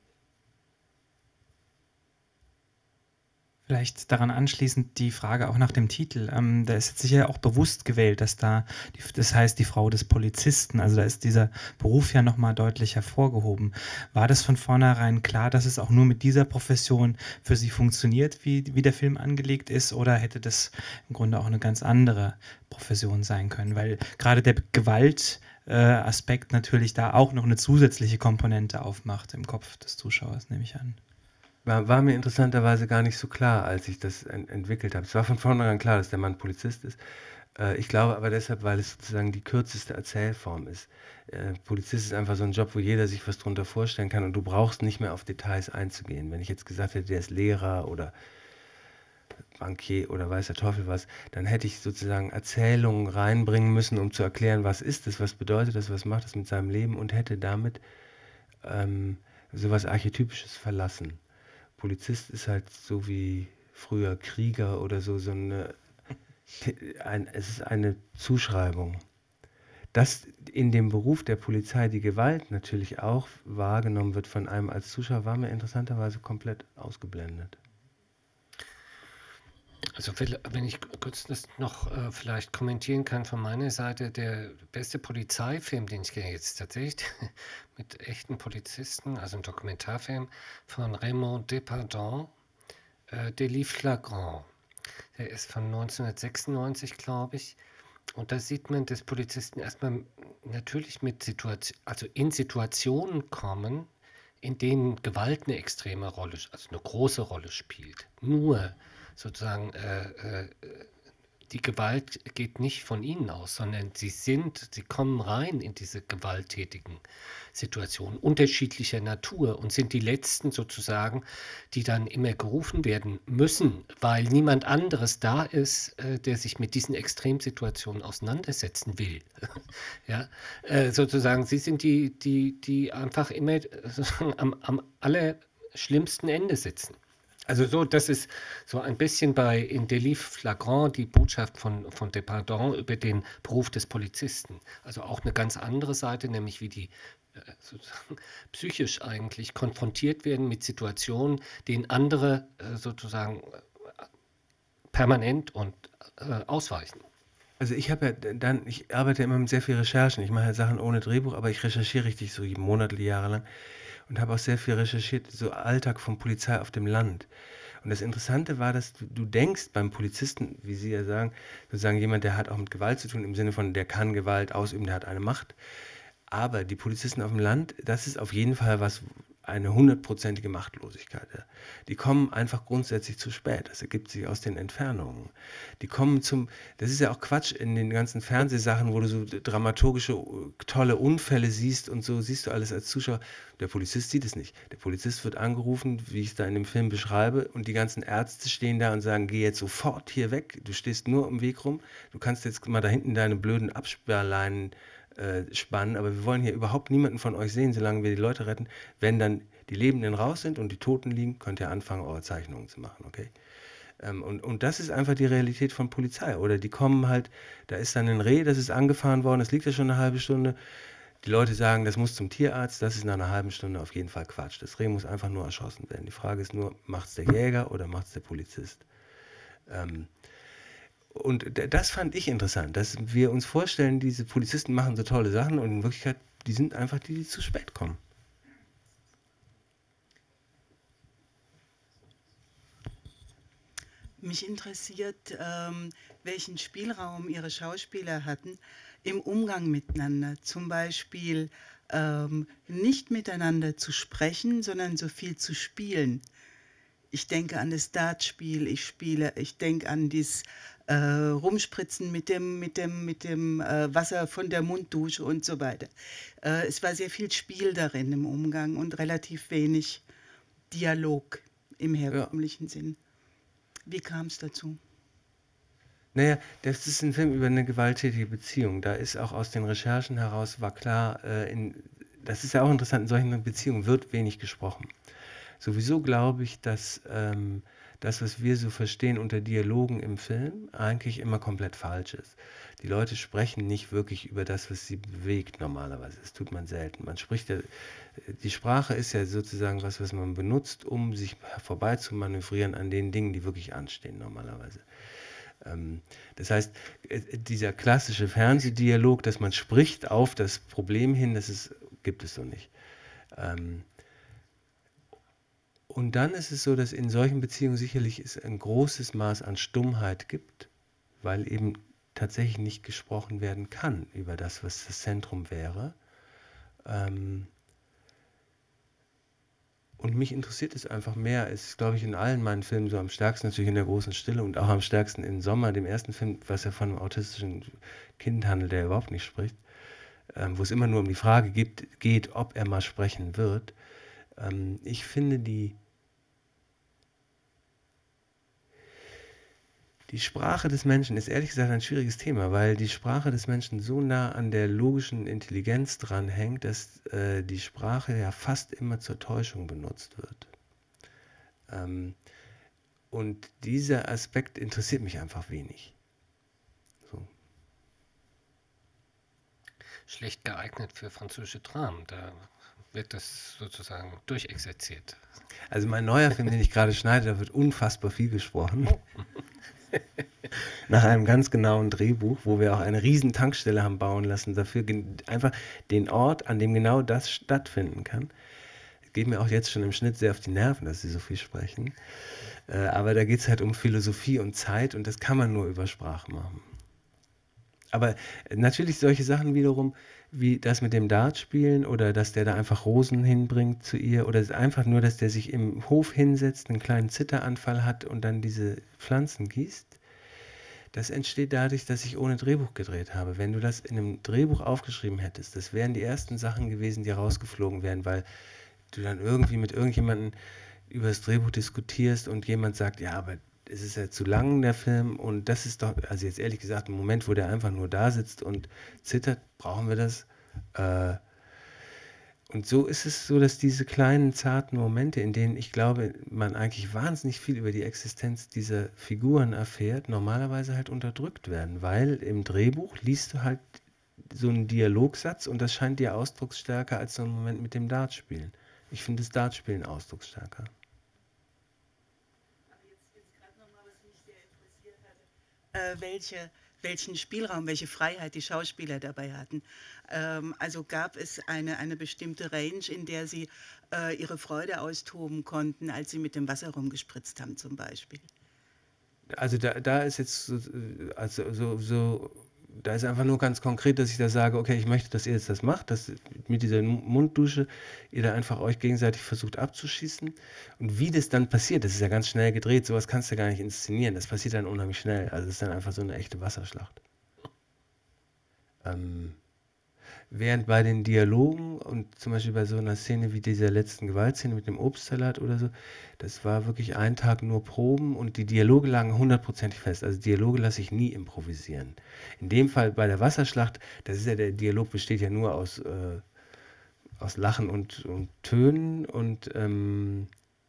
Vielleicht daran anschließend die Frage auch nach dem Titel. Ähm, da ist jetzt sicher auch bewusst gewählt, dass da, die, das heißt die Frau des Polizisten, also da ist dieser Beruf ja nochmal deutlich hervorgehoben. War das von vornherein klar, dass es auch nur mit dieser Profession für Sie funktioniert, wie, wie der Film angelegt ist, oder hätte das im Grunde auch eine ganz andere Profession sein können? Weil gerade der Gewaltaspekt äh, natürlich da auch noch eine zusätzliche Komponente aufmacht im Kopf des Zuschauers, nehme ich an. War, war mir interessanterweise gar nicht so klar, als ich das ent entwickelt habe. Es war von vornherein klar, dass der Mann Polizist ist. Äh, ich glaube aber deshalb, weil es sozusagen die kürzeste Erzählform ist. Äh, Polizist ist einfach so ein Job, wo jeder sich was drunter vorstellen kann und du brauchst nicht mehr auf Details einzugehen. Wenn ich jetzt gesagt hätte, der ist Lehrer oder Bankier oder weiß der Teufel was, dann hätte ich sozusagen Erzählungen reinbringen müssen, um zu erklären, was ist das, was bedeutet das, was macht das mit seinem Leben, und hätte damit ähm, sowas Archetypisches verlassen. Polizist ist halt so wie früher Krieger oder so, so eine, ein, es ist eine Zuschreibung. Dass in dem Beruf der Polizei die Gewalt natürlich auch wahrgenommen wird von einem als Zuschauer, war mir interessanterweise komplett ausgeblendet. Also wenn ich kurz das noch äh, vielleicht kommentieren kann von meiner Seite, der beste Polizeifilm, den ich kenne jetzt tatsächlich mit echten Polizisten, also ein Dokumentarfilm von Raymond Depardon, äh, Délit flagrant. Der ist von neunzehnhundertsechsundneunzig, glaube ich. Und da sieht man, dass Polizisten erstmal natürlich mit Situation, also in Situationen kommen, in denen Gewalt eine extreme Rolle, also eine große Rolle spielt. Nur sozusagen äh, äh, die Gewalt geht nicht von ihnen aus, sondern sie sind, sie kommen rein in diese gewalttätigen Situationen unterschiedlicher Natur und sind die Letzten sozusagen, die dann immer gerufen werden müssen, weil niemand anderes da ist, äh, der sich mit diesen Extremsituationen auseinandersetzen will. Ja, äh, sozusagen, sie sind die, die, die einfach immer sozusagen am, am allerschlimmsten Ende sitzen. Also so, das ist so ein bisschen bei In Délit Flagrant die Botschaft von, von Depardon über den Beruf des Polizisten. Also auch eine ganz andere Seite, nämlich wie die äh, sozusagen psychisch eigentlich konfrontiert werden mit Situationen, denen andere äh, sozusagen äh, permanent und äh, ausweichen. Also ich habe ja dann, ich arbeite ja immer mit sehr viel Recherchen. Ich mache ja Sachen ohne Drehbuch, aber ich recherchiere richtig so Monate, Jahre lang und habe auch sehr viel recherchiert, so Alltag von Polizei auf dem Land. Und das Interessante war, dass du, du denkst beim Polizisten, wie Sie ja sagen, sozusagen jemand, der hat auch mit Gewalt zu tun, im Sinne von, der kann Gewalt ausüben, der hat eine Macht. Aber die Polizisten auf dem Land, das ist auf jeden Fall was, eine hundertprozentige Machtlosigkeit. Ja. Die kommen einfach grundsätzlich zu spät. Das ergibt sich aus den Entfernungen. Die kommen zum, das ist ja auch Quatsch in den ganzen Fernsehsachen, wo du so dramaturgische, tolle Unfälle siehst und so, siehst du alles als Zuschauer. Der Polizist sieht es nicht. Der Polizist wird angerufen, wie ich es da in dem Film beschreibe, und die ganzen Ärzte stehen da und sagen, geh jetzt sofort hier weg, du stehst nur im Weg rum, du kannst jetzt mal da hinten deine blöden Absperrleinen spannen, aber wir wollen hier überhaupt niemanden von euch sehen, solange wir die Leute retten. Wenn dann die Lebenden raus sind und die Toten liegen, könnt ihr anfangen, eure Zeichnungen zu machen, okay? Ähm, und, und das ist einfach die Realität von Polizei. Oder die kommen halt, da ist dann ein Reh, das ist angefahren worden, das liegt ja schon eine halbe Stunde. Die Leute sagen, das muss zum Tierarzt, das ist nach einer halben Stunde auf jeden Fall Quatsch. Das Reh muss einfach nur erschossen werden. Die Frage ist nur, macht es der Jäger oder macht es der Polizist? Ähm, Und das fand ich interessant, dass wir uns vorstellen, diese Polizisten machen so tolle Sachen und in Wirklichkeit, die sind einfach die, die zu spät kommen. Mich interessiert, ähm, welchen Spielraum Ihre Schauspieler hatten im Umgang miteinander. Zum Beispiel ähm, nicht miteinander zu sprechen, sondern so viel zu spielen. Ich denke an das Dartspiel, ich spiele, ich denke an dieses äh, Rumspritzen mit dem, mit dem, mit dem äh, Wasser von der Munddusche und so weiter. Äh, es war sehr viel Spiel darin im Umgang und relativ wenig Dialog im herkömmlichen ja. Sinn. Wie kam es dazu? Naja, das ist ein Film über eine gewalttätige Beziehung. Da ist auch aus den Recherchen heraus, war klar, äh, in, das ist ja auch interessant, in solchen Beziehungen wird wenig gesprochen. Sowieso glaube ich, dass ähm, das, was wir so verstehen unter Dialogen im Film, eigentlich immer komplett falsch ist. Die Leute sprechen nicht wirklich über das, was sie bewegt normalerweise. Das tut man selten. Man spricht ja, die Sprache ist ja sozusagen was, was man benutzt, um sich vorbei zu manövrieren an den Dingen, die wirklich anstehen normalerweise. Ähm, das heißt, dieser klassische Fernsehdialog, dass man spricht auf das Problem hin, das ist, gibt es so nicht. Ähm, Und dann ist es so, dass in solchen Beziehungen sicherlich es ein großes Maß an Stummheit gibt, weil eben tatsächlich nicht gesprochen werden kann über das, was das Zentrum wäre. Ähm und mich interessiert es einfach mehr. Es ist, glaube ich, in allen meinen Filmen so am stärksten natürlich in der großen Stille und auch am stärksten in Sommer, dem ersten Film, was ja von einem autistischen Kind handelt, der überhaupt nicht spricht, ähm, wo es immer nur um die Frage gibt, geht, ob er mal sprechen wird. Ich finde, die, die Sprache des Menschen ist ehrlich gesagt ein schwieriges Thema, weil die Sprache des Menschen so nah an der logischen Intelligenz dranhängt, dass äh, die Sprache ja fast immer zur Täuschung benutzt wird. Ähm, und dieser Aspekt interessiert mich einfach wenig. So. Schlecht geeignet für französische Dramen, da wird das sozusagen durchexerziert. Also mein neuer Film, den ich gerade schneide, da wird unfassbar viel gesprochen. Oh. Nach einem ganz genauen Drehbuch, wo wir auch eine riesen Tankstelle haben bauen lassen, dafür einfach den Ort, an dem genau das stattfinden kann. geht mir auch jetzt schon im Schnitt sehr auf die Nerven, dass sie so viel sprechen. Äh, aber da geht es halt um Philosophie und Zeit und das kann man nur über Sprache machen. Aber natürlich solche Sachen wiederum, wie das mit dem Dartspielen oder dass der da einfach Rosen hinbringt zu ihr oder einfach nur, dass der sich im Hof hinsetzt, einen kleinen Zitteranfall hat und dann diese Pflanzen gießt. Das entsteht dadurch, dass ich ohne Drehbuch gedreht habe. Wenn du das in einem Drehbuch aufgeschrieben hättest, das wären die ersten Sachen gewesen, die rausgeflogen wären, weil du dann irgendwie mit irgendjemandem über das Drehbuch diskutierst und jemand sagt, ja, aber es ist ja zu lang, der Film, und das ist doch, also jetzt ehrlich gesagt, im Moment, wo der einfach nur da sitzt und zittert, brauchen wir das. Äh, und so ist es so, dass diese kleinen, zarten Momente, in denen ich glaube, man eigentlich wahnsinnig viel über die Existenz dieser Figuren erfährt, normalerweise halt unterdrückt werden, weil im Drehbuch liest du halt so einen Dialogsatz und das scheint dir ausdrucksstärker als so ein Moment mit dem Dartspielen. Ich finde das Dartspielen ausdrucksstärker. Äh, welche, welchen Spielraum, welche Freiheit die Schauspieler dabei hatten. Ähm, also gab es eine, eine bestimmte Range, in der sie äh, ihre Freude austoben konnten, als sie mit dem Wasser rumgespritzt haben zum Beispiel. Also da, da ist jetzt so, also so, so, da ist einfach nur ganz konkret, dass ich da sage, okay, ich möchte, dass ihr jetzt das macht, dass mit dieser Munddusche ihr da einfach euch gegenseitig versucht abzuschießen. Und wie das dann passiert, das ist ja ganz schnell gedreht, sowas kannst du gar nicht inszenieren, das passiert dann unheimlich schnell. Also es ist dann einfach so eine echte Wasserschlacht. Ähm, während bei den Dialogen und zum Beispiel bei so einer Szene wie dieser letzten Gewaltszene mit dem Obstsalat oder so, das war wirklich ein Tag nur Proben und die Dialoge lagen hundertprozentig fest. Also Dialoge lasse ich nie improvisieren. In dem Fall bei der Wasserschlacht, das ist ja, der Dialog besteht ja nur aus, äh, aus Lachen und, und Tönen und ähm,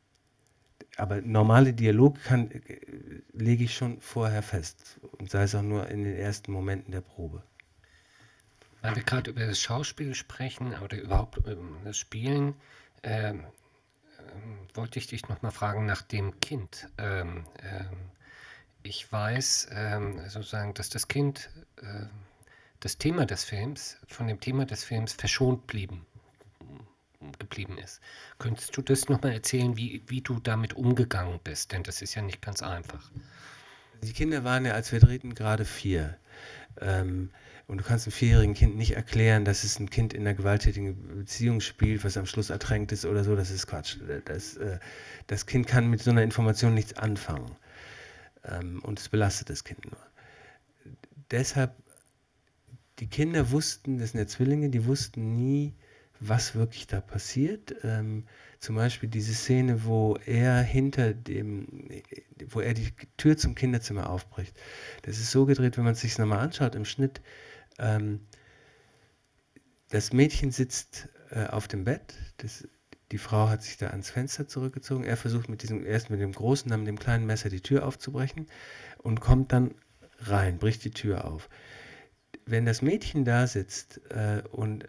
aber normale Dialoge kann, äh, lege ich schon vorher fest und sei es auch nur in den ersten Momenten der Probe. Weil wir gerade über das Schauspiel sprechen oder überhaupt ähm, das Spielen, ähm, ähm, wollte ich dich nochmal fragen nach dem Kind. Ähm, ähm, ich weiß ähm, sozusagen, dass das Kind äh, das Thema des Films, von dem Thema des Films verschont blieben, geblieben ist. Könntest du das nochmal erzählen, wie, wie du damit umgegangen bist? Denn das ist ja nicht ganz einfach. Die Kinder waren ja, als wir drehten, gerade vier. Ähm, und du kannst einem vierjährigen Kind nicht erklären, dass es ein Kind in einer gewalttätigen Beziehung spielt, was am Schluss ertränkt ist oder so. Das ist Quatsch. Das, äh, das Kind kann mit so einer Information nichts anfangen. Ähm, und es belastet das Kind nur. Deshalb, die Kinder wussten, das sind ja Zwillinge, die wussten nie, was wirklich da passiert. Ähm, zum Beispiel diese Szene, wo er hinter dem, wo er die Tür zum Kinderzimmer aufbricht. Das ist so gedreht, wenn man es sich nochmal anschaut im Schnitt. Ähm, das Mädchen sitzt äh, auf dem Bett, das, die Frau hat sich da ans Fenster zurückgezogen. Er versucht mit diesem, erst mit dem großen, dann mit dem kleinen Messer die Tür aufzubrechen und kommt dann rein, bricht die Tür auf. Wenn das Mädchen da sitzt äh, und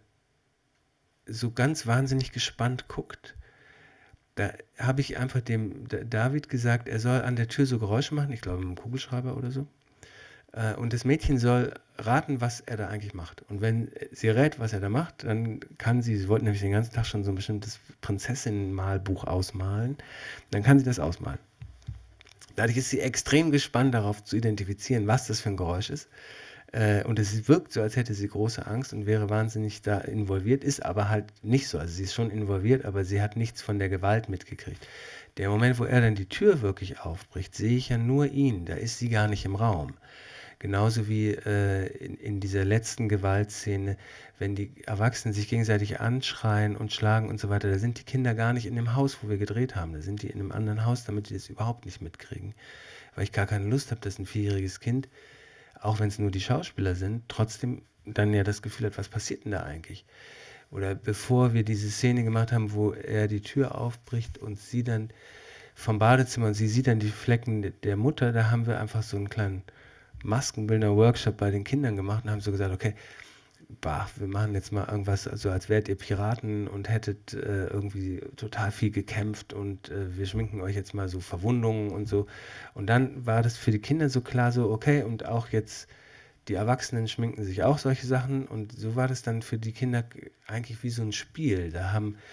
so ganz wahnsinnig gespannt guckt, da habe ich einfach dem David gesagt, er soll an der Tür so Geräusche machen, ich glaube mit einem Kugelschreiber oder so. Und das Mädchen soll raten, was er da eigentlich macht. Und wenn sie rät, was er da macht, dann kann sie, sie wollten nämlich den ganzen Tag schon so ein bestimmtes Prinzessinnen-Malbuch ausmalen, dann kann sie das ausmalen. Dadurch ist sie extrem gespannt darauf zu identifizieren, was das für ein Geräusch ist. Und es wirkt so, als hätte sie große Angst und wäre wahnsinnig da involviert, ist aber halt nicht so. Also sie ist schon involviert, aber sie hat nichts von der Gewalt mitgekriegt. Der Moment, wo er dann die Tür wirklich aufbricht, sehe ich ja nur ihn, da ist sie gar nicht im Raum. Genauso wie äh, in, in dieser letzten Gewaltszene, wenn die Erwachsenen sich gegenseitig anschreien und schlagen und so weiter, da sind die Kinder gar nicht in dem Haus, wo wir gedreht haben, da sind die in einem anderen Haus, damit die das überhaupt nicht mitkriegen. Weil ich gar keine Lust habe, dass ein vierjähriges Kind, auch wenn es nur die Schauspieler sind, trotzdem dann ja das Gefühl hat, was passiert denn da eigentlich? Oder bevor wir diese Szene gemacht haben, wo er die Tür aufbricht und sie dann vom Badezimmer und sie sieht dann die Flecken der Mutter, da haben wir einfach so einen kleinen Maskenbildner-Workshop bei den Kindern gemacht und haben so gesagt, okay, bah, wir machen jetzt mal irgendwas, also als wärt ihr Piraten und hättet äh, irgendwie total viel gekämpft und äh, wir schminken euch jetzt mal so Verwundungen und so. Und dann war das für die Kinder so klar, so okay, und auch jetzt die Erwachsenen schminken sich auch solche Sachen und so war das dann für die Kinder eigentlich wie so ein Spiel. Da haben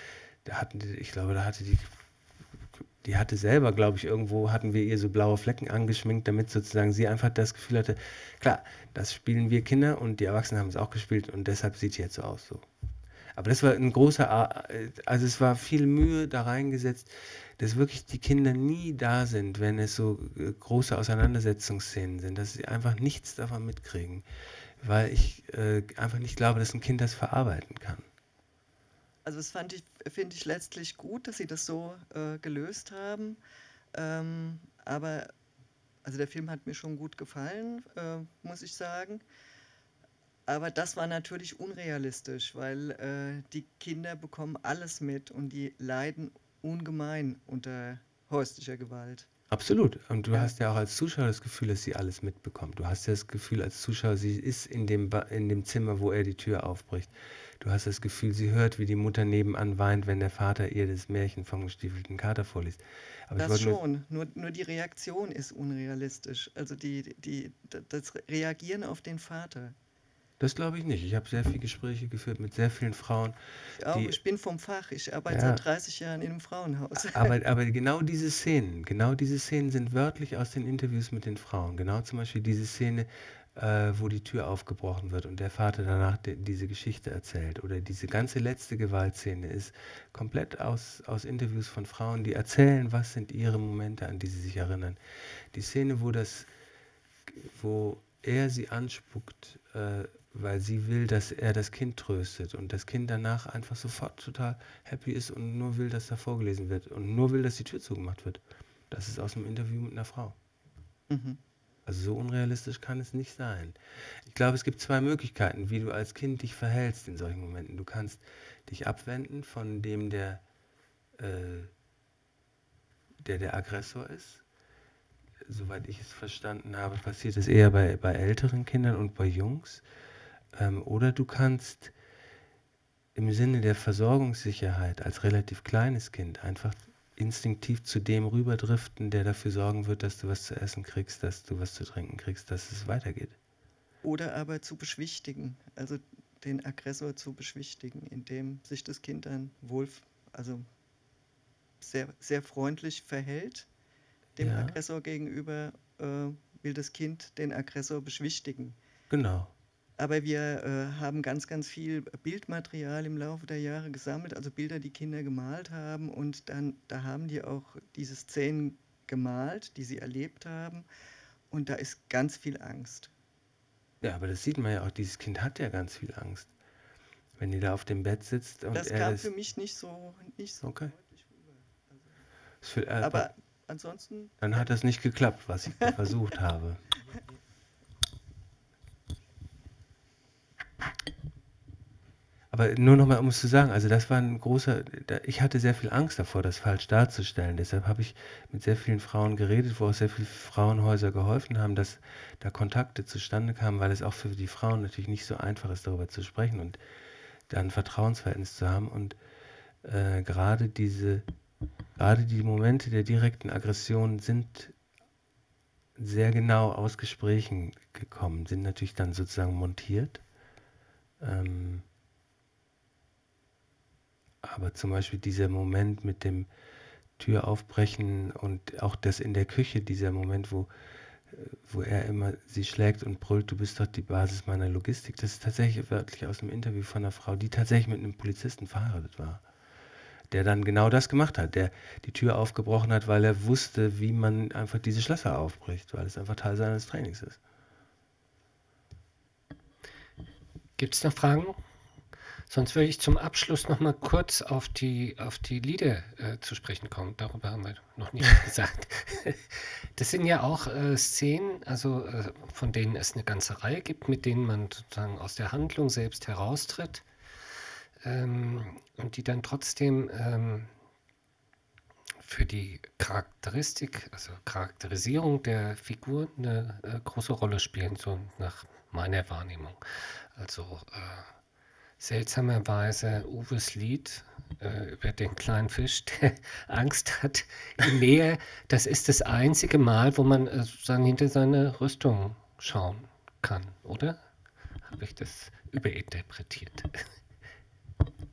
da hatten die, ich glaube, da hatte die, die hatte selber, glaube ich, irgendwo hatten wir ihr so blaue Flecken angeschminkt, damit sozusagen sie einfach das Gefühl hatte, klar, das spielen wir Kinder und die Erwachsenen haben es auch gespielt und deshalb sieht sie jetzt so aus. So. Aber das war ein großer, A- also es war viel Mühe da reingesetzt, dass wirklich die Kinder nie da sind, wenn es so äh, große Auseinandersetzungsszenen sind, dass sie einfach nichts davon mitkriegen, weil ich äh, einfach nicht glaube, dass ein Kind das verarbeiten kann. Also das fand ich, finde ich letztlich gut, dass sie das so äh, gelöst haben. Ähm, aber also der Film hat mir schon gut gefallen, äh, muss ich sagen. Aber das war natürlich unrealistisch, weil äh, die Kinder bekommen alles mit und die leiden ungemein unter häuslicher Gewalt. Absolut. Und du Ja. hast ja auch als Zuschauer das Gefühl, dass sie alles mitbekommt. Du hast ja das Gefühl als Zuschauer, sie ist in dem, Ba- in dem Zimmer, wo er die Tür aufbricht. Du hast das Gefühl, sie hört, wie die Mutter nebenan weint, wenn der Vater ihr das Märchen vom gestiefelten Kater vorliest. Aber ich Das wollte nur, schon, nur, nur die Reaktion ist unrealistisch. Also die, die, das Reagieren auf den Vater. das glaube ich nicht. Ich habe sehr viele Gespräche geführt mit sehr vielen Frauen, Ich, auch, die, ich bin vom Fach, ich arbeite ja, seit dreißig Jahren in einem Frauenhaus. aber, aber genau diese Szenen, genau diese Szenen sind wörtlich aus den Interviews mit den Frauen. Genau zum Beispiel diese Szene, äh, wo die Tür aufgebrochen wird und der Vater danach de, diese Geschichte erzählt. Oder diese ganze letzte Gewaltszene ist komplett aus, aus Interviews von Frauen, die erzählen, was sind ihre Momente, an die sie sich erinnern. Die Szene, wo das, wo er sie anspuckt, äh, weil sie will, dass er das Kind tröstet und das Kind danach einfach sofort total happy ist und nur will, dass da vorgelesen wird und nur will, dass die Tür zugemacht wird. Das ist aus einem Interview mit einer Frau. Mhm. Also so unrealistisch kann es nicht sein. Ich glaube, es gibt zwei Möglichkeiten, wie du als Kind dich verhältst in solchen Momenten. Du kannst dich abwenden von dem, der äh, der, der Aggressor ist. Soweit ich es verstanden habe, passiert es eher bei, bei älteren Kindern und bei Jungs. Ähm, oder du kannst im Sinne der Versorgungssicherheit als relativ kleines Kind einfach instinktiv zu dem rüberdriften, der dafür sorgen wird, dass du was zu essen kriegst, dass du was zu trinken kriegst, dass es weitergeht. Oder aber zu beschwichtigen, also den Aggressor zu beschwichtigen, indem sich das Kind dann wohl, also sehr, sehr freundlich verhält dem Ja, Aggressor gegenüber, äh, will das Kind den Aggressor beschwichtigen. genau. Aber wir äh, haben ganz, ganz viel Bildmaterial im Laufe der Jahre gesammelt, also Bilder, die Kinder gemalt haben. Und dann, da haben die auch diese Szenen gemalt, die sie erlebt haben. Und da ist ganz viel Angst. Ja, aber das sieht man ja auch, dieses Kind hat ja ganz viel Angst. Wenn die da auf dem Bett sitzt und Das er kam das... für mich nicht so, nicht so Okay. deutlich rüber. Also, das für, äh, aber ansonsten, dann hat das nicht geklappt, was ich da versucht habe. Aber nur nochmal, um es zu sagen, also das war ein großer, da, ich hatte sehr viel Angst davor, das falsch darzustellen. Deshalb habe ich mit sehr vielen Frauen geredet, wo auch sehr viele Frauenhäuser geholfen haben, dass da Kontakte zustande kamen, weil es auch für die Frauen natürlich nicht so einfach ist, darüber zu sprechen und da ein Vertrauensverhältnis zu haben. Und äh, gerade diese, gerade die Momente der direkten Aggression sind sehr genau aus Gesprächen gekommen, sind natürlich dann sozusagen montiert. Ähm, Aber zum Beispiel dieser Moment mit dem Türaufbrechen und auch das in der Küche, dieser Moment, wo, äh, wo er immer sie schlägt und brüllt, du bist doch die Basis meiner Logistik. Das ist tatsächlich wörtlich aus einem Interview von einer Frau, die tatsächlich mit einem Polizisten verheiratet war, der dann genau das gemacht hat, der die Tür aufgebrochen hat, weil er wusste, wie man einfach diese Schlösser aufbricht, weil es einfach Teil seines Trainings ist. Gibt es noch Fragen? Sonst würde ich zum Abschluss noch mal kurz auf die, auf die Lieder äh, zu sprechen kommen. Darüber haben wir noch nicht gesagt. Das sind ja auch äh, Szenen, also äh, von denen es eine ganze Reihe gibt, mit denen man sozusagen aus der Handlung selbst heraustritt ähm, und die dann trotzdem ähm, für die Charakteristik, also Charakterisierung der Figur eine äh, große Rolle spielen, so nach meiner Wahrnehmung. Also äh, seltsamerweise Uwes Lied äh, über den kleinen Fisch, der Angst hat im Meer, das ist das einzige Mal, wo man äh, sozusagen hinter seine Rüstung schauen kann, oder? Habe ich das überinterpretiert?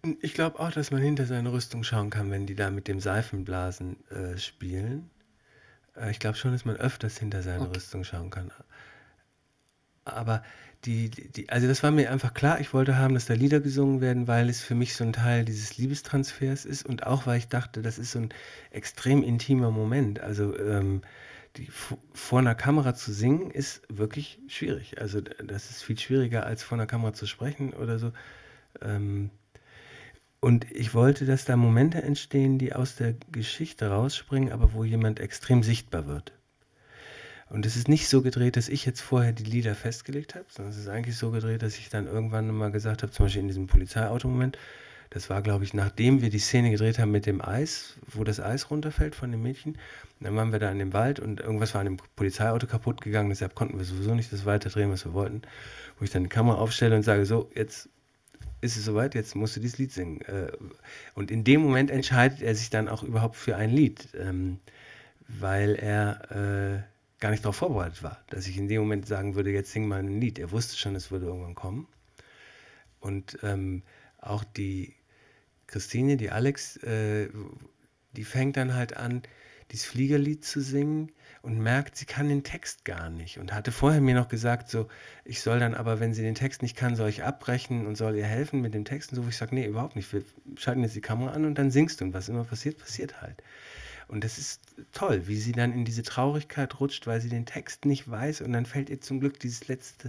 Ich glaube auch, dass man hinter seine Rüstung schauen kann, wenn die da mit dem Seifenblasen äh, spielen. Äh, ich glaube schon, dass man öfters hinter seine Okay. Rüstung schauen kann. Aber die, die, also das war mir einfach klar, ich wollte haben, dass da Lieder gesungen werden, weil es für mich so ein Teil dieses Liebestransfers ist und auch, weil ich dachte, das ist so ein extrem intimer Moment. Also ähm, die, vor einer Kamera zu singen ist wirklich schwierig. Also das ist viel schwieriger, als vor einer Kamera zu sprechen oder so. Ähm, und ich wollte, dass da Momente entstehen, die aus der Geschichte rausspringen, aber wo jemand extrem sichtbar wird. Und es ist nicht so gedreht, dass ich jetzt vorher die Lieder festgelegt habe, sondern es ist eigentlich so gedreht, dass ich dann irgendwann mal gesagt habe, zum Beispiel in diesem Polizeiautomoment, das war, glaube ich, nachdem wir die Szene gedreht haben mit dem Eis, wo das Eis runterfällt von dem Mädchen. Und dann waren wir da in dem Wald und irgendwas war an dem Polizeiauto kaputt gegangen, deshalb konnten wir sowieso nicht das weiterdrehen, was wir wollten. Wo ich dann die Kamera aufstelle und sage, so, jetzt ist es soweit, jetzt musst du dieses Lied singen. Äh, Und in dem Moment entscheidet er sich dann auch überhaupt für ein Lied, ähm, weil er äh, gar nicht darauf vorbereitet war, dass ich in dem Moment sagen würde, jetzt sing mal ein Lied. Er wusste schon, es würde irgendwann kommen. Und ähm, auch die Christine, die Alex, äh, die fängt dann halt an, dieses Fliegerlied zu singen und merkt, sie kann den Text gar nicht. Und hatte vorher mir noch gesagt, so, ich soll dann aber, wenn sie den Text nicht kann, soll ich abbrechen und soll ihr helfen mit dem Text und so. Wo ich sage, nee, überhaupt nicht. Wir schalten jetzt die Kamera an und dann singst du. Und was immer passiert, passiert halt. Und das ist toll, wie sie dann in diese Traurigkeit rutscht, weil sie den Text nicht weiß und dann fällt ihr zum Glück dieses letzte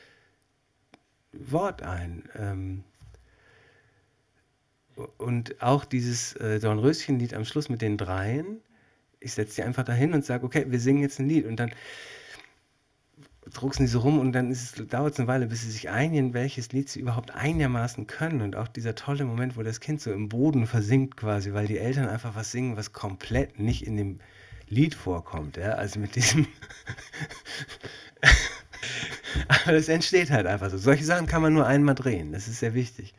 Wort ein. Ähm, und auch dieses äh, Dornröschen-Lied am Schluss mit den Dreien, ich setze die einfach dahin und sage, okay, wir singen jetzt ein Lied und dann drucksen die so rum und dann dauert es eine Weile, bis sie sich einigen, welches Lied sie überhaupt einigermaßen können. Und auch dieser tolle Moment, wo das Kind so im Boden versinkt quasi, weil die Eltern einfach was singen, was komplett nicht in dem Lied vorkommt. Ja? Also mit diesem... Aber das entsteht halt einfach so. Solche Sachen kann man nur einmal drehen. Das ist sehr wichtig.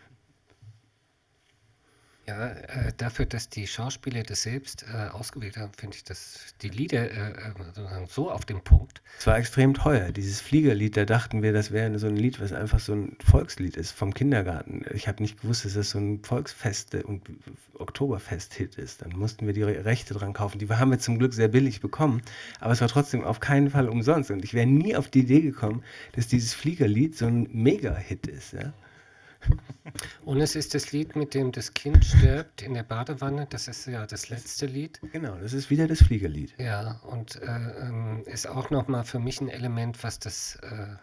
Ja, äh, dafür, dass die Schauspieler das selbst äh, ausgewählt haben, finde ich, dass die Lieder äh, sozusagen so auf den Punkt. Es war extrem teuer. Dieses Fliegerlied, da dachten wir, das wäre so ein Lied, was einfach so ein Volkslied ist vom Kindergarten. Ich habe nicht gewusst, dass das so ein Volksfest- und Oktoberfest-Hit ist. Dann mussten wir die Rechte dran kaufen. Die haben wir zum Glück sehr billig bekommen, aber es war trotzdem auf keinen Fall umsonst. Und ich wäre nie auf die Idee gekommen, dass dieses Fliegerlied so ein Mega-Hit ist. Ja? Und es ist das Lied, mit dem das Kind stirbt in der Badewanne. Das ist ja das letzte Lied. Genau, das ist wieder das Fliegerlied. Ja, und äh, ähm, ist auch nochmal für mich ein Element, was das äh,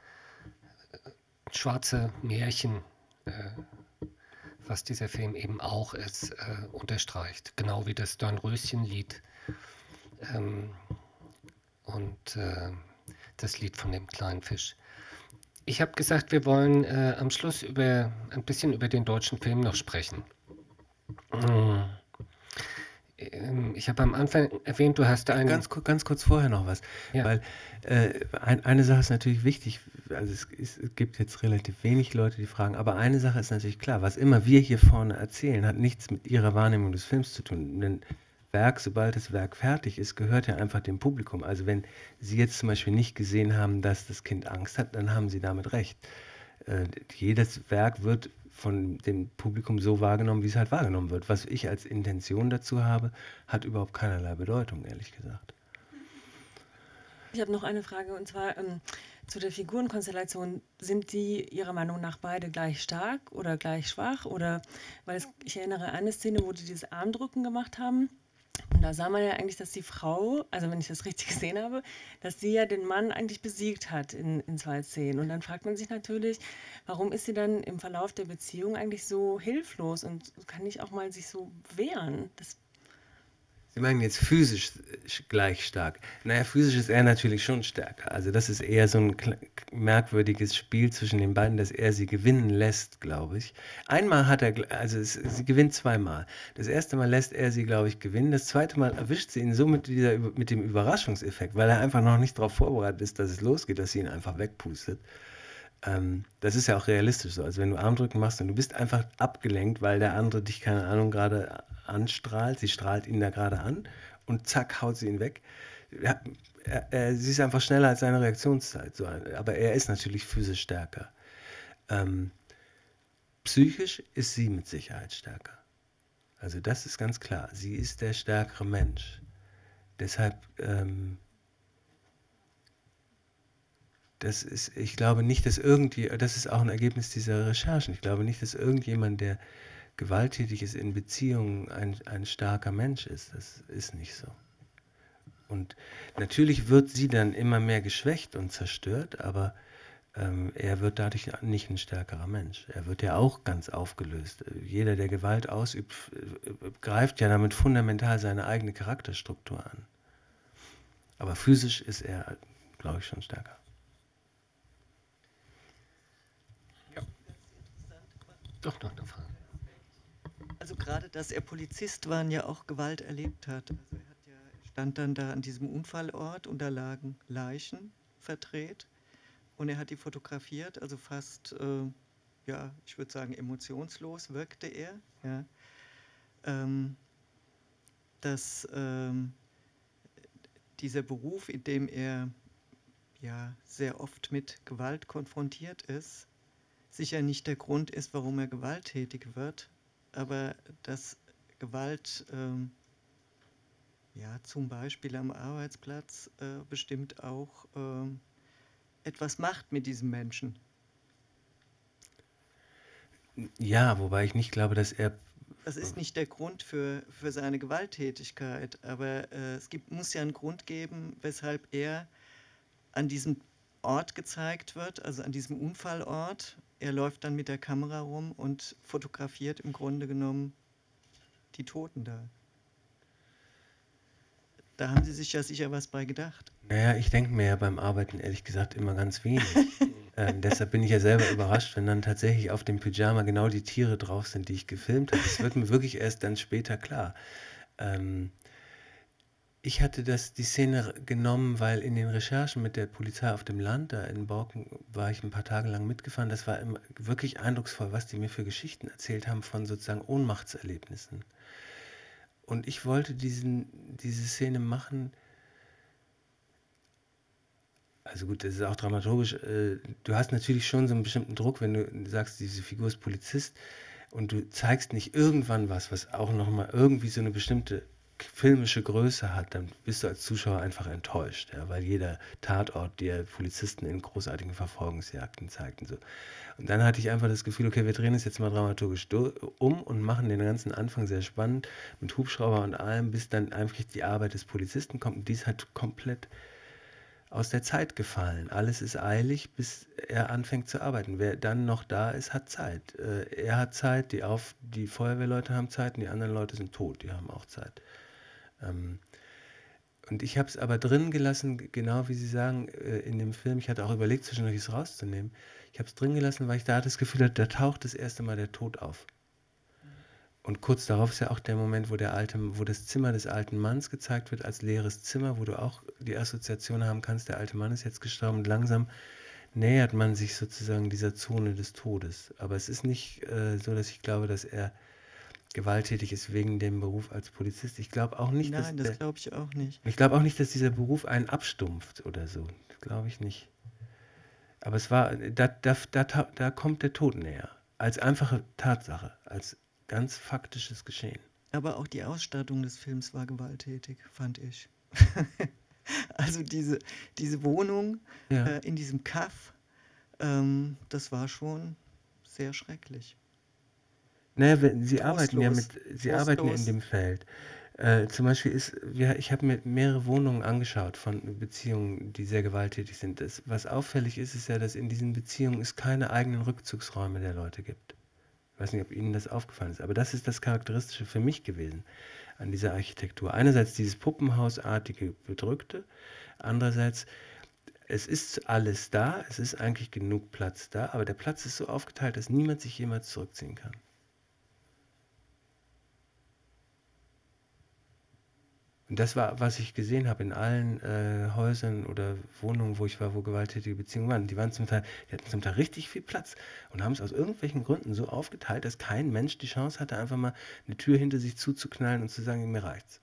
schwarze Märchen, äh, was dieser Film eben auch ist, äh, unterstreicht. Genau wie das Dornröschen-Lied ähm, und äh, das Lied von dem kleinen Fisch. Ich habe gesagt, wir wollen äh, am Schluss über ein bisschen über den deutschen Film noch sprechen. Mm. Ähm, Ich habe am Anfang erwähnt, du hast einen. Ganz, ku- ganz kurz vorher noch was, Ja. weil äh, ein, eine Sache ist natürlich wichtig, also es, ist, es gibt jetzt relativ wenig Leute, die fragen, aber eine Sache ist natürlich klar, was immer wir hier vorne erzählen, hat nichts mit ihrer Wahrnehmung des Films zu tun. Denn Werk, sobald das Werk fertig ist, gehört ja einfach dem Publikum. Also wenn Sie jetzt zum Beispiel nicht gesehen haben, dass das Kind Angst hat, dann haben Sie damit recht. Äh, jedes Werk wird von dem Publikum so wahrgenommen, wie es halt wahrgenommen wird. Was ich als Intention dazu habe, hat überhaupt keinerlei Bedeutung, ehrlich gesagt. Ich habe noch eine Frage und zwar ähm, zu der Figurenkonstellation. Sind die Ihrer Meinung nach beide gleich stark oder gleich schwach? Oder weil es, ich erinnere an eine Szene, wo die dieses Armdrücken gemacht haben. Und da sah man ja eigentlich, dass die Frau, also wenn ich das richtig gesehen habe, dass sie ja den Mann eigentlich besiegt hat in, in zwei Szenen. Und dann fragt man sich natürlich, warum ist sie dann im Verlauf der Beziehung eigentlich so hilflos und kann nicht auch mal sich so wehren? Das Sie meinen jetzt physisch gleich stark. Naja, physisch ist er natürlich schon stärker. Also das ist eher so ein kle- merkwürdiges Spiel zwischen den beiden, dass er sie gewinnen lässt, glaube ich. Einmal hat er, gl- also es, sie gewinnt zweimal. Das erste Mal lässt er sie, glaube ich, gewinnen. Das zweite Mal erwischt sie ihn so mit, dieser, Über- mit dem Überraschungseffekt, weil er einfach noch nicht darauf vorbereitet ist, dass es losgeht, dass sie ihn einfach wegpustet. Ähm, das ist ja auch realistisch so. Also wenn du Armdrücken machst und du bist einfach abgelenkt, weil der andere dich, keine Ahnung, gerade anstrahlt, sie strahlt ihn da gerade an und zack, haut sie ihn weg. Ja, er, er, sie ist einfach schneller als seine Reaktionszeit. So, aber er ist natürlich physisch stärker. Ähm, psychisch ist sie mit Sicherheit stärker. Also das ist ganz klar. Sie ist der stärkere Mensch. Deshalb, ähm, das ist, ich glaube nicht, dass irgendwie, das ist auch ein Ergebnis dieser Recherchen, ich glaube nicht, dass irgendjemand, der gewalttätig ist in Beziehungen, ein, ein starker Mensch ist. Das ist nicht so. Und natürlich wird sie dann immer mehr geschwächt und zerstört, aber ähm, er wird dadurch nicht ein stärkerer Mensch. Er wird ja auch ganz aufgelöst. Jeder, der Gewalt ausübt, greift ja damit fundamental seine eigene Charakterstruktur an. Aber physisch ist er, glaube ich, schon stärker. Ja. Doch noch eine Frage. Also gerade, dass er Polizist war und ja auch Gewalt erlebt hat. Also er hat ja, stand dann da an diesem Unfallort und da lagen Leichen verdreht und er hat die fotografiert, also fast, äh, ja, ich würde sagen emotionslos wirkte er. Ja. Ähm, dass ähm, dieser Beruf, in dem er ja sehr oft mit Gewalt konfrontiert ist, sicher nicht der Grund ist, warum er gewalttätig wird, aber dass Gewalt ähm, ja, zum Beispiel am Arbeitsplatz äh, bestimmt auch ähm, etwas macht mit diesem Menschen. Ja, wobei ich nicht glaube, dass er... Das ist nicht der Grund für, für seine Gewalttätigkeit, aber äh, es gibt, muss ja einen Grund geben, weshalb er an diesem Ort gezeigt wird, also an diesem Unfallort. Er läuft dann mit der Kamera rum und fotografiert im Grunde genommen die Toten da. Da haben Sie sich ja sicher was bei gedacht. Naja, ich denke mir ja beim Arbeiten ehrlich gesagt immer ganz wenig. ähm, deshalb bin ich ja selber überrascht, wenn dann tatsächlich auf dem Pyjama genau die Tiere drauf sind, die ich gefilmt habe. Das wird mir wirklich erst dann später klar. Ähm, ich hatte das, die Szene genommen, weil in den Recherchen mit der Polizei auf dem Land, da in Borken, war ich ein paar Tage lang mitgefahren. Das war immer wirklich eindrucksvoll, was die mir für Geschichten erzählt haben von sozusagen Ohnmachtserlebnissen. Und ich wollte diesen, diese Szene machen. Also gut, das ist auch dramaturgisch. Äh, du hast natürlich schon so einen bestimmten Druck, wenn du sagst, diese Figur ist Polizist und du zeigst nicht irgendwann was, was auch nochmal irgendwie so eine bestimmte filmische Größe hat, dann bist du als Zuschauer einfach enttäuscht, ja, weil jeder Tatort dir Polizisten in großartigen Verfolgungsjagden zeigt und so. Und dann hatte ich einfach das Gefühl, okay, wir drehen es jetzt mal dramaturgisch um und machen den ganzen Anfang sehr spannend mit Hubschrauber und allem, bis dann einfach die Arbeit des Polizisten kommt. Und die ist halt komplett aus der Zeit gefallen. Alles ist eilig, bis er anfängt zu arbeiten. Wer dann noch da ist, hat Zeit. Er hat Zeit, die, Auf die Feuerwehrleute haben Zeit und die anderen Leute sind tot, die haben auch Zeit. Und ich habe es aber drin gelassen, genau wie Sie sagen, in dem Film. Ich hatte auch überlegt, zwischendurch es rauszunehmen. Ich habe es drin gelassen, weil ich da das Gefühl hatte, da taucht das erste Mal der Tod auf. Und kurz darauf ist ja auch der Moment, wo der alte, wo das Zimmer des alten Manns gezeigt wird als leeres Zimmer, wo du auch die Assoziation haben kannst, der alte Mann ist jetzt gestorben und langsam nähert man sich sozusagen dieser Zone des Todes. Aber es ist nicht äh, so, dass ich glaube, dass er gewalttätig ist wegen dem Beruf als Polizist. Ich glaube auch nicht, Nein, dass das glaube ich auch nicht. Ich glaube auch nicht, dass dieser Beruf einen abstumpft oder so. Das glaube ich nicht. Aber es war, da, da, da, da kommt der Tod näher. Als einfache Tatsache, als ganz faktisches Geschehen. Aber auch die Ausstattung des Films war gewalttätig, fand ich. Also diese, diese Wohnung Ja. äh, in diesem Kaff, ähm, das war schon sehr schrecklich. Naja, wenn, Sie Trostlos. arbeiten ja mit, Sie arbeiten ja in Trostlos. dem Feld. Äh, zum Beispiel ist, ja, ich habe mir mehrere Wohnungen angeschaut von Beziehungen, die sehr gewalttätig sind. Das, was auffällig ist, ist ja, dass in diesen Beziehungen es keine eigenen Rückzugsräume der Leute gibt. Ich weiß nicht, ob Ihnen das aufgefallen ist, aber das ist das Charakteristische für mich gewesen an dieser Architektur. Einerseits dieses Puppenhausartige Bedrückte, andererseits, es ist alles da, es ist eigentlich genug Platz da, aber der Platz ist so aufgeteilt, dass niemand sich jemals zurückziehen kann. Und das war, was ich gesehen habe in allen äh, Häusern oder Wohnungen, wo ich war, wo gewalttätige Beziehungen waren. Die waren zum Teil, die hatten zum Teil richtig viel Platz und haben es aus irgendwelchen Gründen so aufgeteilt, dass kein Mensch die Chance hatte, einfach mal eine Tür hinter sich zuzuknallen und zu sagen, mir reicht's.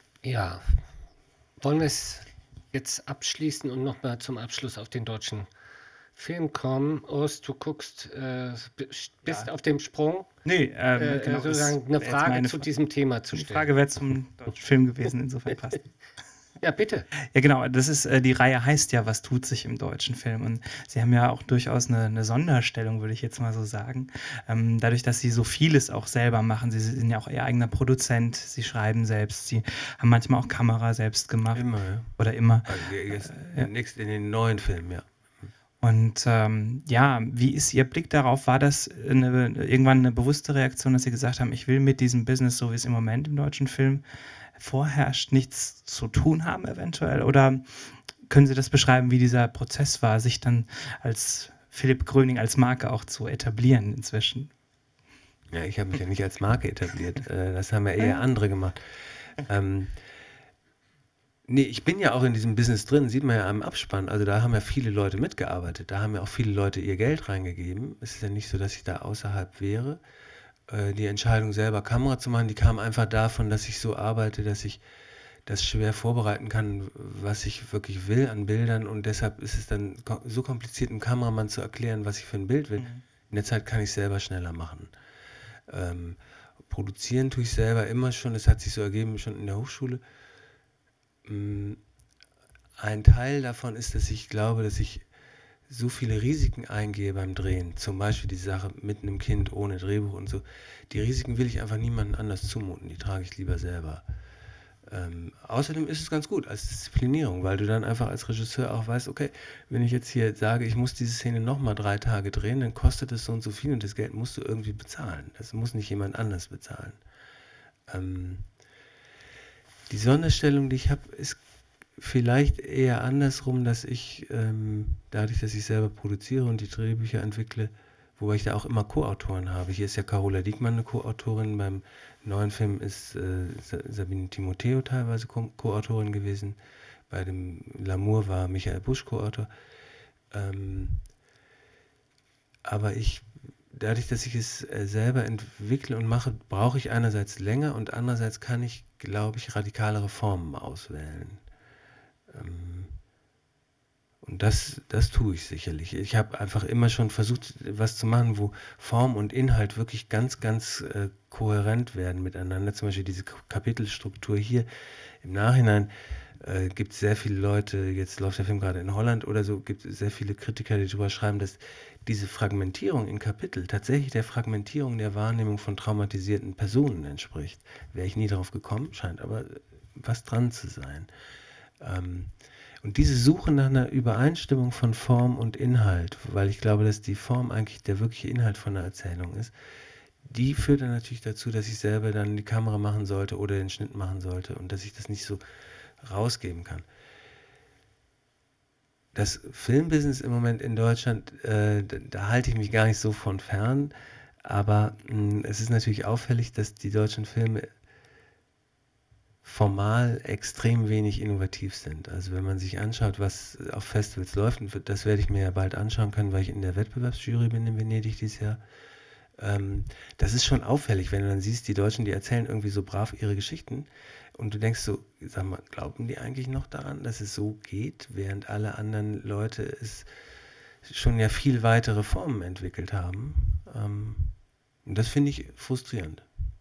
Ja, wollen wir es jetzt abschließen und nochmal zum Abschluss auf den Deutschen Film kommen. Urs, du guckst, äh, bist Ja. auf dem Sprung, Nee, ähm, äh, genau, sozusagen das eine wäre jetzt Frage meine zu Fra- diesem Thema zu Die stellen. Frage wäre zum deutschen Film gewesen, insofern passt. Ja, bitte. Ja, genau, das ist, äh, die Reihe heißt ja, was tut sich im deutschen Film? Und Sie haben ja auch durchaus eine, eine Sonderstellung, würde ich jetzt mal so sagen. Ähm, dadurch, dass Sie so vieles auch selber machen. Sie sind ja auch Ihr eigener Produzent, Sie schreiben selbst, Sie haben manchmal auch Kamera selbst gemacht. Immer, ja. Oder immer. Also jetzt Äh, ja. nächst in den neuen Filmen, ja. Und ähm, ja, wie ist Ihr Blick darauf? War das eine, irgendwann eine bewusste Reaktion, dass Sie gesagt haben, ich will mit diesem Business, so wie es im Moment im deutschen Film vorherrscht, nichts zu tun haben eventuell? Oder können Sie das beschreiben, wie dieser Prozess war, sich dann als Philipp Gröning als Marke auch zu etablieren inzwischen? Ja, ich habe mich ja nicht als Marke etabliert. Äh, das haben ja eher andere gemacht. Ähm, nee, ich bin ja auch in diesem Business drin, sieht man ja am Abspann. Also da haben ja viele Leute mitgearbeitet. Da haben ja auch viele Leute ihr Geld reingegeben. Es ist ja nicht so, dass ich da außerhalb wäre. Äh, die Entscheidung selber Kamera zu machen, die kam einfach davon, dass ich so arbeite, dass ich das schwer vorbereiten kann, was ich wirklich will an Bildern. Und deshalb ist es dann ko- so kompliziert, einem Kameramann zu erklären, was ich für ein Bild will. In der Zeit kann ich es selber schneller machen. Ähm, produzieren tue ich selber immer schon, das hat sich so ergeben, schon in der Hochschule. Mm, Ein Teil davon ist, dass ich glaube, dass ich so viele Risiken eingehe beim Drehen. Zum Beispiel die Sache mit einem Kind ohne Drehbuch und so. Die Risiken will ich einfach niemandem anders zumuten, die trage ich lieber selber. Ähm, außerdem ist es ganz gut als Disziplinierung, weil du dann einfach als Regisseur auch weißt, okay, wenn ich jetzt hier sage, ich muss diese Szene nochmal drei Tage drehen, dann kostet es so und so viel und das Geld musst du irgendwie bezahlen. Das muss nicht jemand anders bezahlen. Ähm, die Sonderstellung, die ich habe, ist vielleicht eher andersrum, dass ich, ähm, dadurch, dass ich selber produziere und die Drehbücher entwickle, wobei ich da auch immer Co-Autoren habe. Hier ist ja Carola Diekmann eine Co-Autorin, beim neuen Film ist äh, Sa- Sabine Timoteo teilweise Co- Co-Autorin gewesen, bei dem L'amour war Michael Busch Co-Autor. Ähm, aber ich, dadurch, dass ich es äh, selber entwickle und mache, brauche ich einerseits länger und andererseits kann ich, glaube ich, radikalere Formen auswählen. Ähm, Und das, das tue ich sicherlich. Ich habe einfach immer schon versucht, was zu machen, wo Form und Inhalt wirklich ganz, ganz äh, kohärent werden miteinander. Zum Beispiel diese K- Kapitelstruktur hier. Im Nachhinein äh, gibt es sehr viele Leute, jetzt läuft der Film gerade in Holland oder so, gibt es sehr viele Kritiker, die darüber schreiben, dass diese Fragmentierung in Kapitel tatsächlich der Fragmentierung der Wahrnehmung von traumatisierten Personen entspricht. Wäre ich nie darauf gekommen, scheint aber äh, was dran zu sein. Ähm, Und diese Suche nach einer Übereinstimmung von Form und Inhalt, weil ich glaube, dass die Form eigentlich der wirkliche Inhalt von einer Erzählung ist, die führt dann natürlich dazu, dass ich selber dann die Kamera machen sollte oder den Schnitt machen sollte und dass ich das nicht so rausgeben kann. Das Filmbusiness im Moment in Deutschland, äh, da, da halte ich mich gar nicht so von fern, aber mh, es ist natürlich auffällig, dass die deutschen Filme formal extrem wenig innovativ sind. Also wenn man sich anschaut, was auf Festivals läuft, und das werde ich mir ja bald anschauen können, weil ich in der Wettbewerbsjury bin in Venedig dieses Jahr, ähm, das ist schon auffällig, wenn du dann siehst, die Deutschen, die erzählen irgendwie so brav ihre Geschichten und du denkst so, sag mal, glauben die eigentlich noch daran, dass es so geht, während alle anderen Leute es schon ja viel weitere Formen entwickelt haben. Ähm, und das finde ich frustrierend.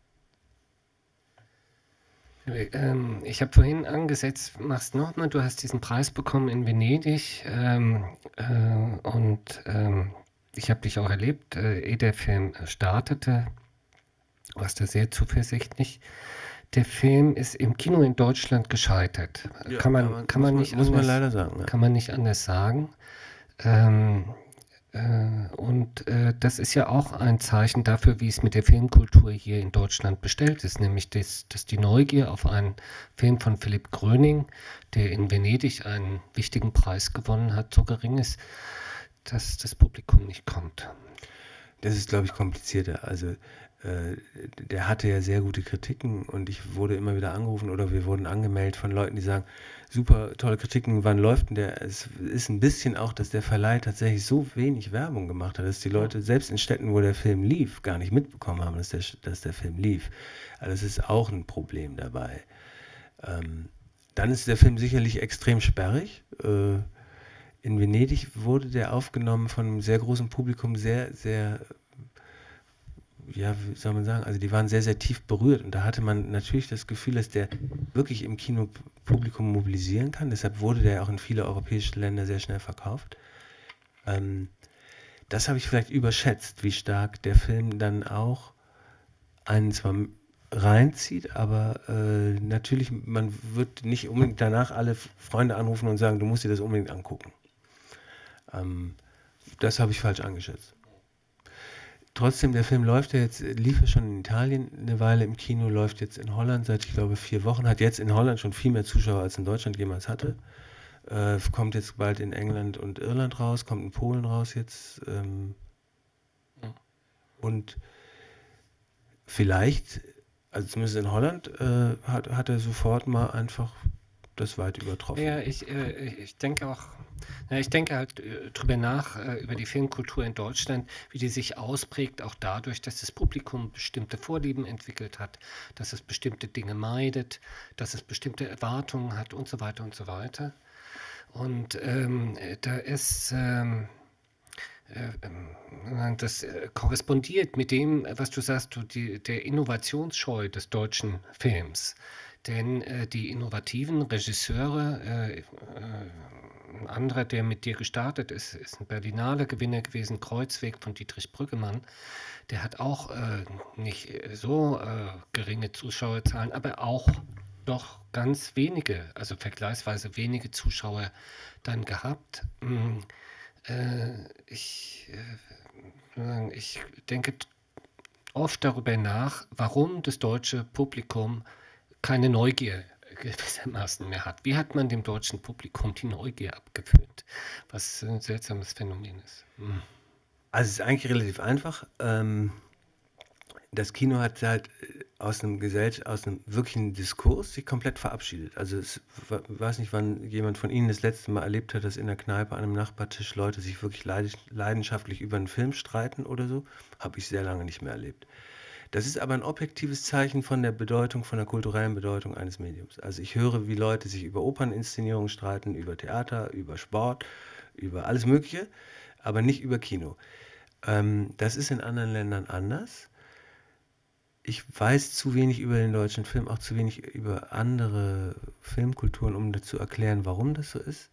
Ähm, ich habe vorhin angesetzt, mach's nochmal, du hast diesen Preis bekommen in Venedig ähm, äh, und ähm, ich habe dich auch erlebt, äh, ehe der Film startete, warst du sehr zuversichtlich. Der Film ist im Kino in Deutschland gescheitert. Ja, kann man, aber kann muss man man- nicht muss man anders, leider sagen, ja. kann man nicht anders sagen. Ähm, äh, und äh, das ist ja auch ein Zeichen dafür, wie es mit der Filmkultur hier in Deutschland bestellt ist, nämlich dass, dass die Neugier auf einen Film von Philipp Gröning, der in Venedig einen wichtigen Preis gewonnen hat, so gering ist, dass das Publikum nicht kommt. Das ist, glaube ich, komplizierter. Also äh, der hatte ja sehr gute Kritiken und ich wurde immer wieder angerufen oder wir wurden angemeldet von Leuten, die sagen, super tolle Kritiken, wann läuft denn der? Es ist ein bisschen auch, dass der Verleih tatsächlich so wenig Werbung gemacht hat, dass die Leute selbst in Städten, wo der Film lief, gar nicht mitbekommen haben, dass der, dass der Film lief. Also das ist auch ein Problem dabei. Ähm, dann ist der Film sicherlich extrem sperrig. Äh, in Venedig wurde der aufgenommen von einem sehr großen Publikum, sehr, sehr, ja, wie soll man sagen, also die waren sehr, sehr tief berührt. Und da hatte man natürlich das Gefühl, dass der wirklich im Kino Publikum mobilisieren kann. Deshalb wurde der auch in viele europäische Länder sehr schnell verkauft. Ähm, das habe ich vielleicht überschätzt, wie stark der Film dann auch einen zwar reinzieht, aber äh, natürlich, man wird nicht unbedingt danach alle Freunde anrufen und sagen, du musst dir das unbedingt angucken. Ähm, das habe ich falsch eingeschätzt. Trotzdem, der Film läuft ja jetzt, lief ja schon in Italien eine Weile im Kino, läuft jetzt in Holland seit, ich glaube, vier Wochen, hat jetzt in Holland schon viel mehr Zuschauer als in Deutschland jemals hatte. Äh, kommt jetzt bald in England und Irland raus, kommt in Polen raus jetzt. Ähm, und vielleicht, also zumindest in Holland, äh, hat, hat er sofort mal einfach das weit übertroffen. Ja, ich, äh, ich denke auch, ja, ich denke halt äh, drüber nach, äh, über die Filmkultur in Deutschland, wie die sich ausprägt, auch dadurch, dass das Publikum bestimmte Vorlieben entwickelt hat, dass es bestimmte Dinge meidet, dass es bestimmte Erwartungen hat und so weiter und so weiter. Und ähm, da ist, ähm, äh, das äh, korrespondiert mit dem, was du sagst, du, die, der Innovationsscheu des deutschen Films. Denn äh, die innovativen Regisseure, äh, äh, ein anderer, der mit dir gestartet ist, ist ein Berlinale Gewinner gewesen, Kreuzweg von Dietrich Brüggemann. Der hat auch äh, nicht so äh, geringe Zuschauerzahlen, aber auch doch ganz wenige, also vergleichsweise wenige Zuschauer dann gehabt. Mm, äh, ich, äh, ich denke oft darüber nach, warum das deutsche Publikum keine Neugier gewissermaßen mehr hat. Wie hat man dem deutschen Publikum die Neugier abgewöhnt? Was ein seltsames Phänomen ist. Hm. Also es ist eigentlich relativ einfach. Ähm, das Kino hat halt aus einem Gesell- aus einem wirklichen Diskurs sich komplett verabschiedet. Also ich weiß nicht, wann jemand von Ihnen das letzte Mal erlebt hat, dass in der Kneipe an einem Nachbartisch Leute sich wirklich leidenschaftlich über einen Film streiten oder so. Habe ich sehr lange nicht mehr erlebt. Das ist aber ein objektives Zeichen von der Bedeutung, von der kulturellen Bedeutung eines Mediums. Also ich höre, wie Leute sich über Operninszenierungen streiten, über Theater, über Sport, über alles Mögliche, aber nicht über Kino. Ähm, das ist in anderen Ländern anders. Ich weiß zu wenig über den deutschen Film, auch zu wenig über andere Filmkulturen, um zu erklären, warum das so ist.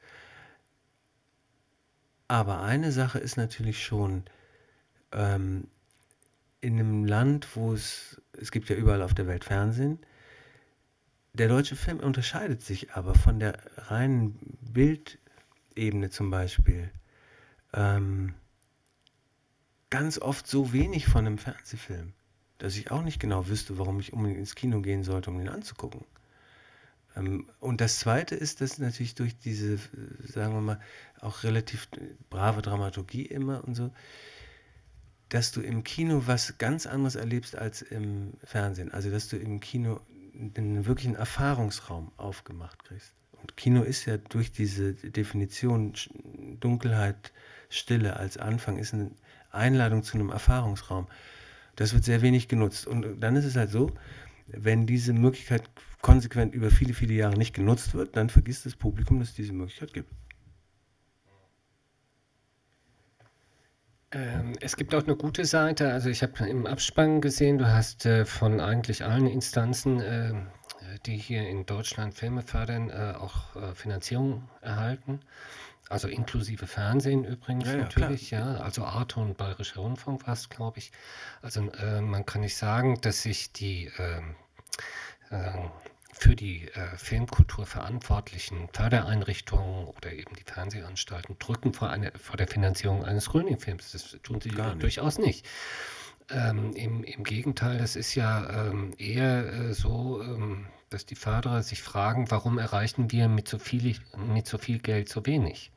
Aber eine Sache ist natürlich schon, ähm, in einem Land, wo es, es gibt ja überall auf der Welt Fernsehen, der deutsche Film unterscheidet sich aber von der reinen Bildebene zum Beispiel ähm, ganz oft so wenig von einem Fernsehfilm, dass ich auch nicht genau wüsste, warum ich unbedingt ins Kino gehen sollte, um den anzugucken. Ähm, und das Zweite ist, dass natürlich durch diese, sagen wir mal, auch relativ brave Dramaturgie immer und so, dass du im Kino was ganz anderes erlebst als im Fernsehen. Also, dass du im Kino einen wirklichen Erfahrungsraum aufgemacht kriegst. Und Kino ist ja durch diese Definition Dunkelheit, Stille als Anfang, ist eine Einladung zu einem Erfahrungsraum. Das wird sehr wenig genutzt. Und dann ist es halt so, wenn diese Möglichkeit konsequent über viele, viele Jahre nicht genutzt wird, dann vergisst das Publikum, dass es diese Möglichkeit gibt. Ähm, es gibt auch eine gute Seite, also ich habe im Abspann gesehen, du hast äh, von eigentlich allen Instanzen, äh, die hier in Deutschland Filme fördern, äh, auch äh, Finanzierung erhalten, also inklusive Fernsehen übrigens Ja, ja, natürlich, ja, also Arte und Bayerischer Rundfunk war es, glaube ich. Also äh, man kann nicht sagen, dass sich die ähm, äh, für die äh, Filmkultur verantwortlichen Fördereinrichtungen oder eben die Fernsehanstalten drücken vor, eine, vor der Finanzierung eines Gröning-Films. Das tun sie Gar nicht. durchaus nicht. Ähm, im, Im Gegenteil, das ist ja ähm, eher äh, so, ähm, dass die Förderer sich fragen, warum erreichen wir mit so viel, mit so viel Geld so wenig?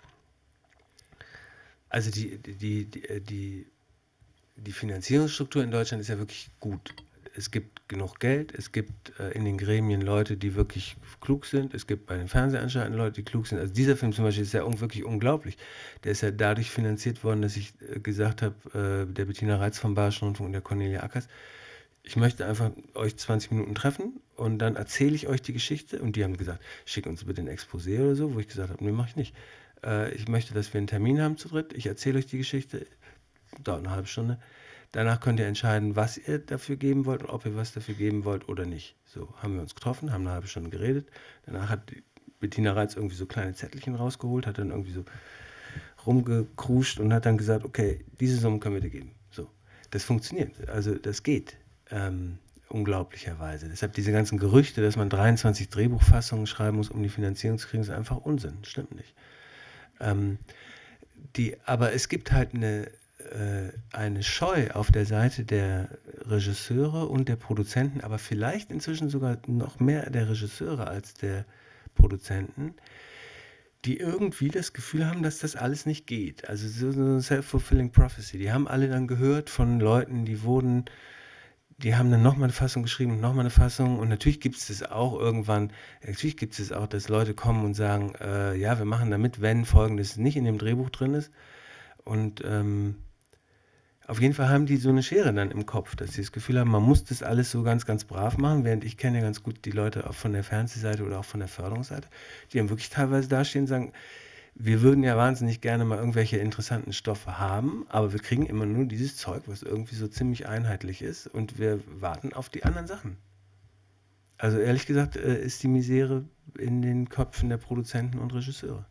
Also die, die, die, die, die Finanzierungsstruktur in Deutschland ist ja wirklich gut. Es gibt genug Geld, es gibt äh, in den Gremien Leute, die wirklich klug sind, es gibt bei den Fernsehanstalten Leute, die klug sind. Also dieser Film zum Beispiel ist ja un wirklich unglaublich. Der ist ja dadurch finanziert worden, dass ich äh, gesagt habe, äh, der Bettina Reitz vom Bayerischen Rundfunk und der Cornelia Ackers, ich möchte einfach euch zwanzig Minuten treffen und dann erzähle ich euch die Geschichte. Und die haben gesagt, schick uns bitte ein Exposé oder so, wo ich gesagt habe, nee, mache ich nicht. äh, ich möchte, dass wir einen Termin haben zu dritt, ich erzähle euch die Geschichte, dauert eine halbe Stunde, danach könnt ihr entscheiden, was ihr dafür geben wollt und ob ihr was dafür geben wollt oder nicht. So, haben wir uns getroffen, haben eine halbe Stunde geredet, danach hat Bettina Reitz irgendwie so kleine Zettelchen rausgeholt, hat dann irgendwie so rumgekruscht und hat dann gesagt, okay, diese Summe können wir dir geben. So, das funktioniert, also das geht. Ähm, unglaublicherweise. Deshalb diese ganzen Gerüchte, dass man dreiundzwanzig Drehbuchfassungen schreiben muss, um die Finanzierung zu kriegen, ist einfach Unsinn. Stimmt nicht. Ähm, die, aber es gibt halt eine, äh, eine Scheu auf der Seite der Regisseure und der Produzenten, aber vielleicht inzwischen sogar noch mehr der Regisseure als der Produzenten, die irgendwie das Gefühl haben, dass das alles nicht geht. Also so eine self-fulfilling prophecy. Die haben alle dann gehört von Leuten, die wurden Die haben dann nochmal eine Fassung geschrieben und nochmal eine Fassung. Und natürlich gibt es das auch irgendwann, natürlich gibt es auch, dass Leute kommen und sagen, äh, ja, wir machen damit, wenn Folgendes nicht in dem Drehbuch drin ist. Und ähm, auf jeden Fall haben die so eine Schere dann im Kopf, dass sie das Gefühl haben, man muss das alles so ganz, ganz brav machen, während ich kenne ja ganz gut die Leute auch von der Fernsehseite oder auch von der Förderungsseite, die dann wirklich teilweise dastehen und sagen, wir würden ja wahnsinnig gerne mal irgendwelche interessanten Stoffe haben, aber wir kriegen immer nur dieses Zeug, was irgendwie so ziemlich einheitlich ist und wir warten auf die anderen Sachen. Also ehrlich gesagt äh, ist die Misere in den Köpfen der Produzenten und Regisseure.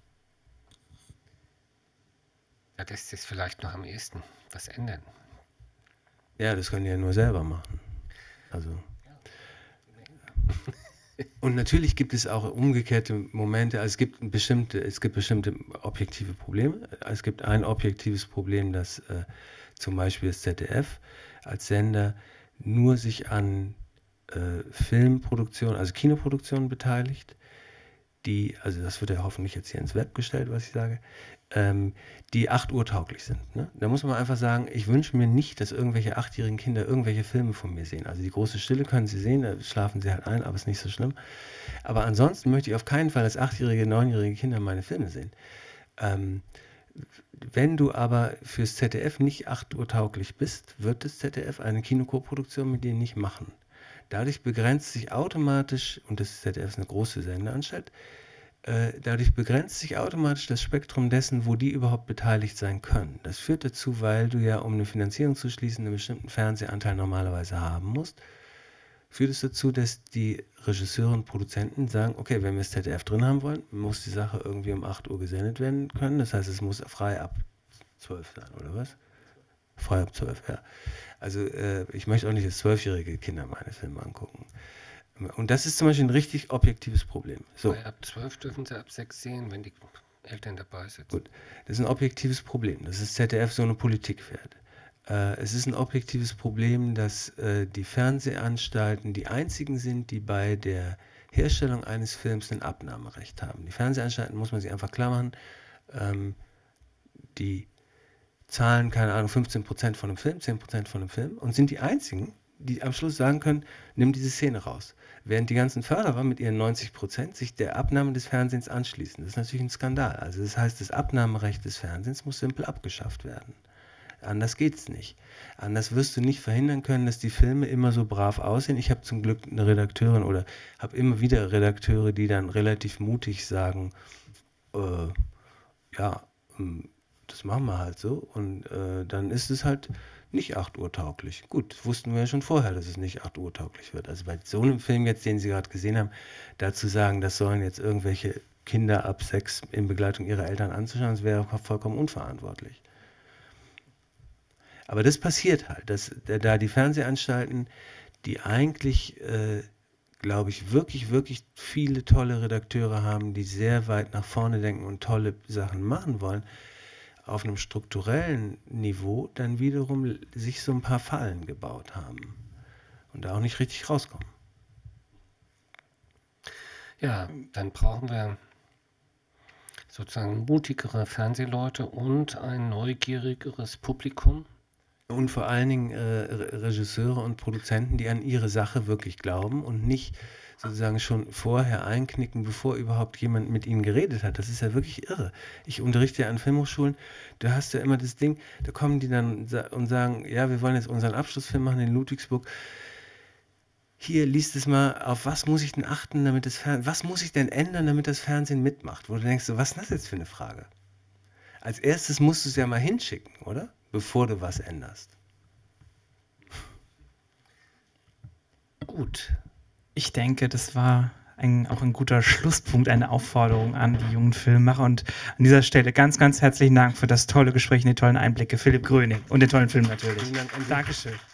Da lässt sich vielleicht noch am ehesten was ändern. Ja, das können die ja nur selber machen. Also... Und natürlich gibt es auch umgekehrte Momente, also es gibt bestimmte, es gibt bestimmte objektive Probleme. Es gibt ein objektives Problem, dass äh, zum Beispiel das Z D F als Sender nur sich an äh, Filmproduktionen, also Kinoproduktionen beteiligt, die, also das wird ja hoffentlich jetzt hier ins Web gestellt, was ich sage, ähm, die acht Uhr tauglich sind. Ne? Da muss man einfach sagen, ich wünsche mir nicht, dass irgendwelche achtjährigen Kinder irgendwelche Filme von mir sehen. Also die große Stille können sie sehen, da schlafen sie halt ein, aber ist nicht so schlimm. Aber ansonsten möchte ich auf keinen Fall als achtjährige, neunjährige Kinder meine Filme sehen. Ähm, wenn du aber fürs Z D F nicht acht Uhr tauglich bist, wird das Z D F eine Kinokoproduktion mit dir nicht machen. Dadurch begrenzt sich automatisch, und das Z D F ist eine große Sendeanstalt, äh, dadurch begrenzt sich automatisch das Spektrum dessen, wo die überhaupt beteiligt sein können. Das führt dazu, weil du ja, um eine Finanzierung zu schließen, einen bestimmten Fernsehanteil normalerweise haben musst, führt es dazu, dass die Regisseure und Produzenten sagen, okay, wenn wir das Z D F drin haben wollen, muss die Sache irgendwie um acht Uhr gesendet werden können. Das heißt, es muss frei ab zwölf sein, oder was? Frei ab zwölf, ja. Also äh, ich möchte auch nicht, dass zwölfjährige Kinder meine Filme angucken. Und das ist zum Beispiel ein richtig objektives Problem. So. Weil ab zwölf dürfen sie ab sechs sehen, wenn die Eltern dabei sitzen. Gut, das ist ein objektives Problem, dass das Z D F so eine Politik fährt. Äh, es ist ein objektives Problem, dass äh, die Fernsehanstalten die einzigen sind, die bei der Herstellung eines Films ein Abnahmerecht haben. Die Fernsehanstalten, muss man sich einfach klar machen, ähm, die zahlen, keine Ahnung, fünfzehn Prozent von einem Film, zehn Prozent von einem Film und sind die einzigen, die am Schluss sagen können, nimm diese Szene raus. Während die ganzen Förderer mit ihren neunzig Prozent sich der Abnahme des Fernsehens anschließen. Das ist natürlich ein Skandal. Also das heißt, das Abnahmerecht des Fernsehens muss simpel abgeschafft werden. Anders geht es nicht. Anders wirst du nicht verhindern können, dass die Filme immer so brav aussehen. Ich habe zum Glück eine Redakteurin oder habe immer wieder Redakteure, die dann relativ mutig sagen, äh, ja, das machen wir halt so und äh, dann ist es halt nicht acht Uhr tauglich. Gut, wussten wir ja schon vorher, dass es nicht acht Uhr tauglich wird. Also bei so einem Film jetzt, den Sie gerade gesehen haben, dazu sagen, das sollen jetzt irgendwelche Kinder ab sechs in Begleitung ihrer Eltern anzuschauen, das wäre vollkommen unverantwortlich. Aber das passiert halt, dass da die Fernsehanstalten, die eigentlich, äh, glaube ich, wirklich, wirklich viele tolle Redakteure haben, die sehr weit nach vorne denken und tolle Sachen machen wollen, auf einem strukturellen Niveau dann wiederum sich so ein paar Fallen gebaut haben und da auch nicht richtig rauskommen. Ja, dann brauchen wir sozusagen mutigere Fernsehleute und ein neugierigeres Publikum. Und vor allen Dingen äh, Regisseure und Produzenten, die an ihre Sache wirklich glauben und nicht sozusagen schon vorher einknicken, bevor überhaupt jemand mit ihnen geredet hat. Das ist ja wirklich irre. Ich unterrichte ja an Filmhochschulen, da hast du ja immer das Ding, da kommen die dann und sagen, ja, wir wollen jetzt unseren Abschlussfilm machen in Ludwigsburg. Hier, liest es mal, auf was muss ich denn achten, damit das Fernsehen, was muss ich denn ändern, damit das Fernsehen mitmacht? Wo du denkst, was ist das jetzt für eine Frage? als erstes musst du es ja mal hinschicken, oder? Bevor du was änderst. Gut. Ich denke, das war ein, auch ein guter Schlusspunkt, eine Aufforderung an die jungen Filmemacher. Und an dieser Stelle ganz, ganz herzlichen Dank für das tolle Gespräch und die tollen Einblicke, Philipp Gröning, und den tollen Film natürlich. Vielen Dank an Sie. Dankeschön.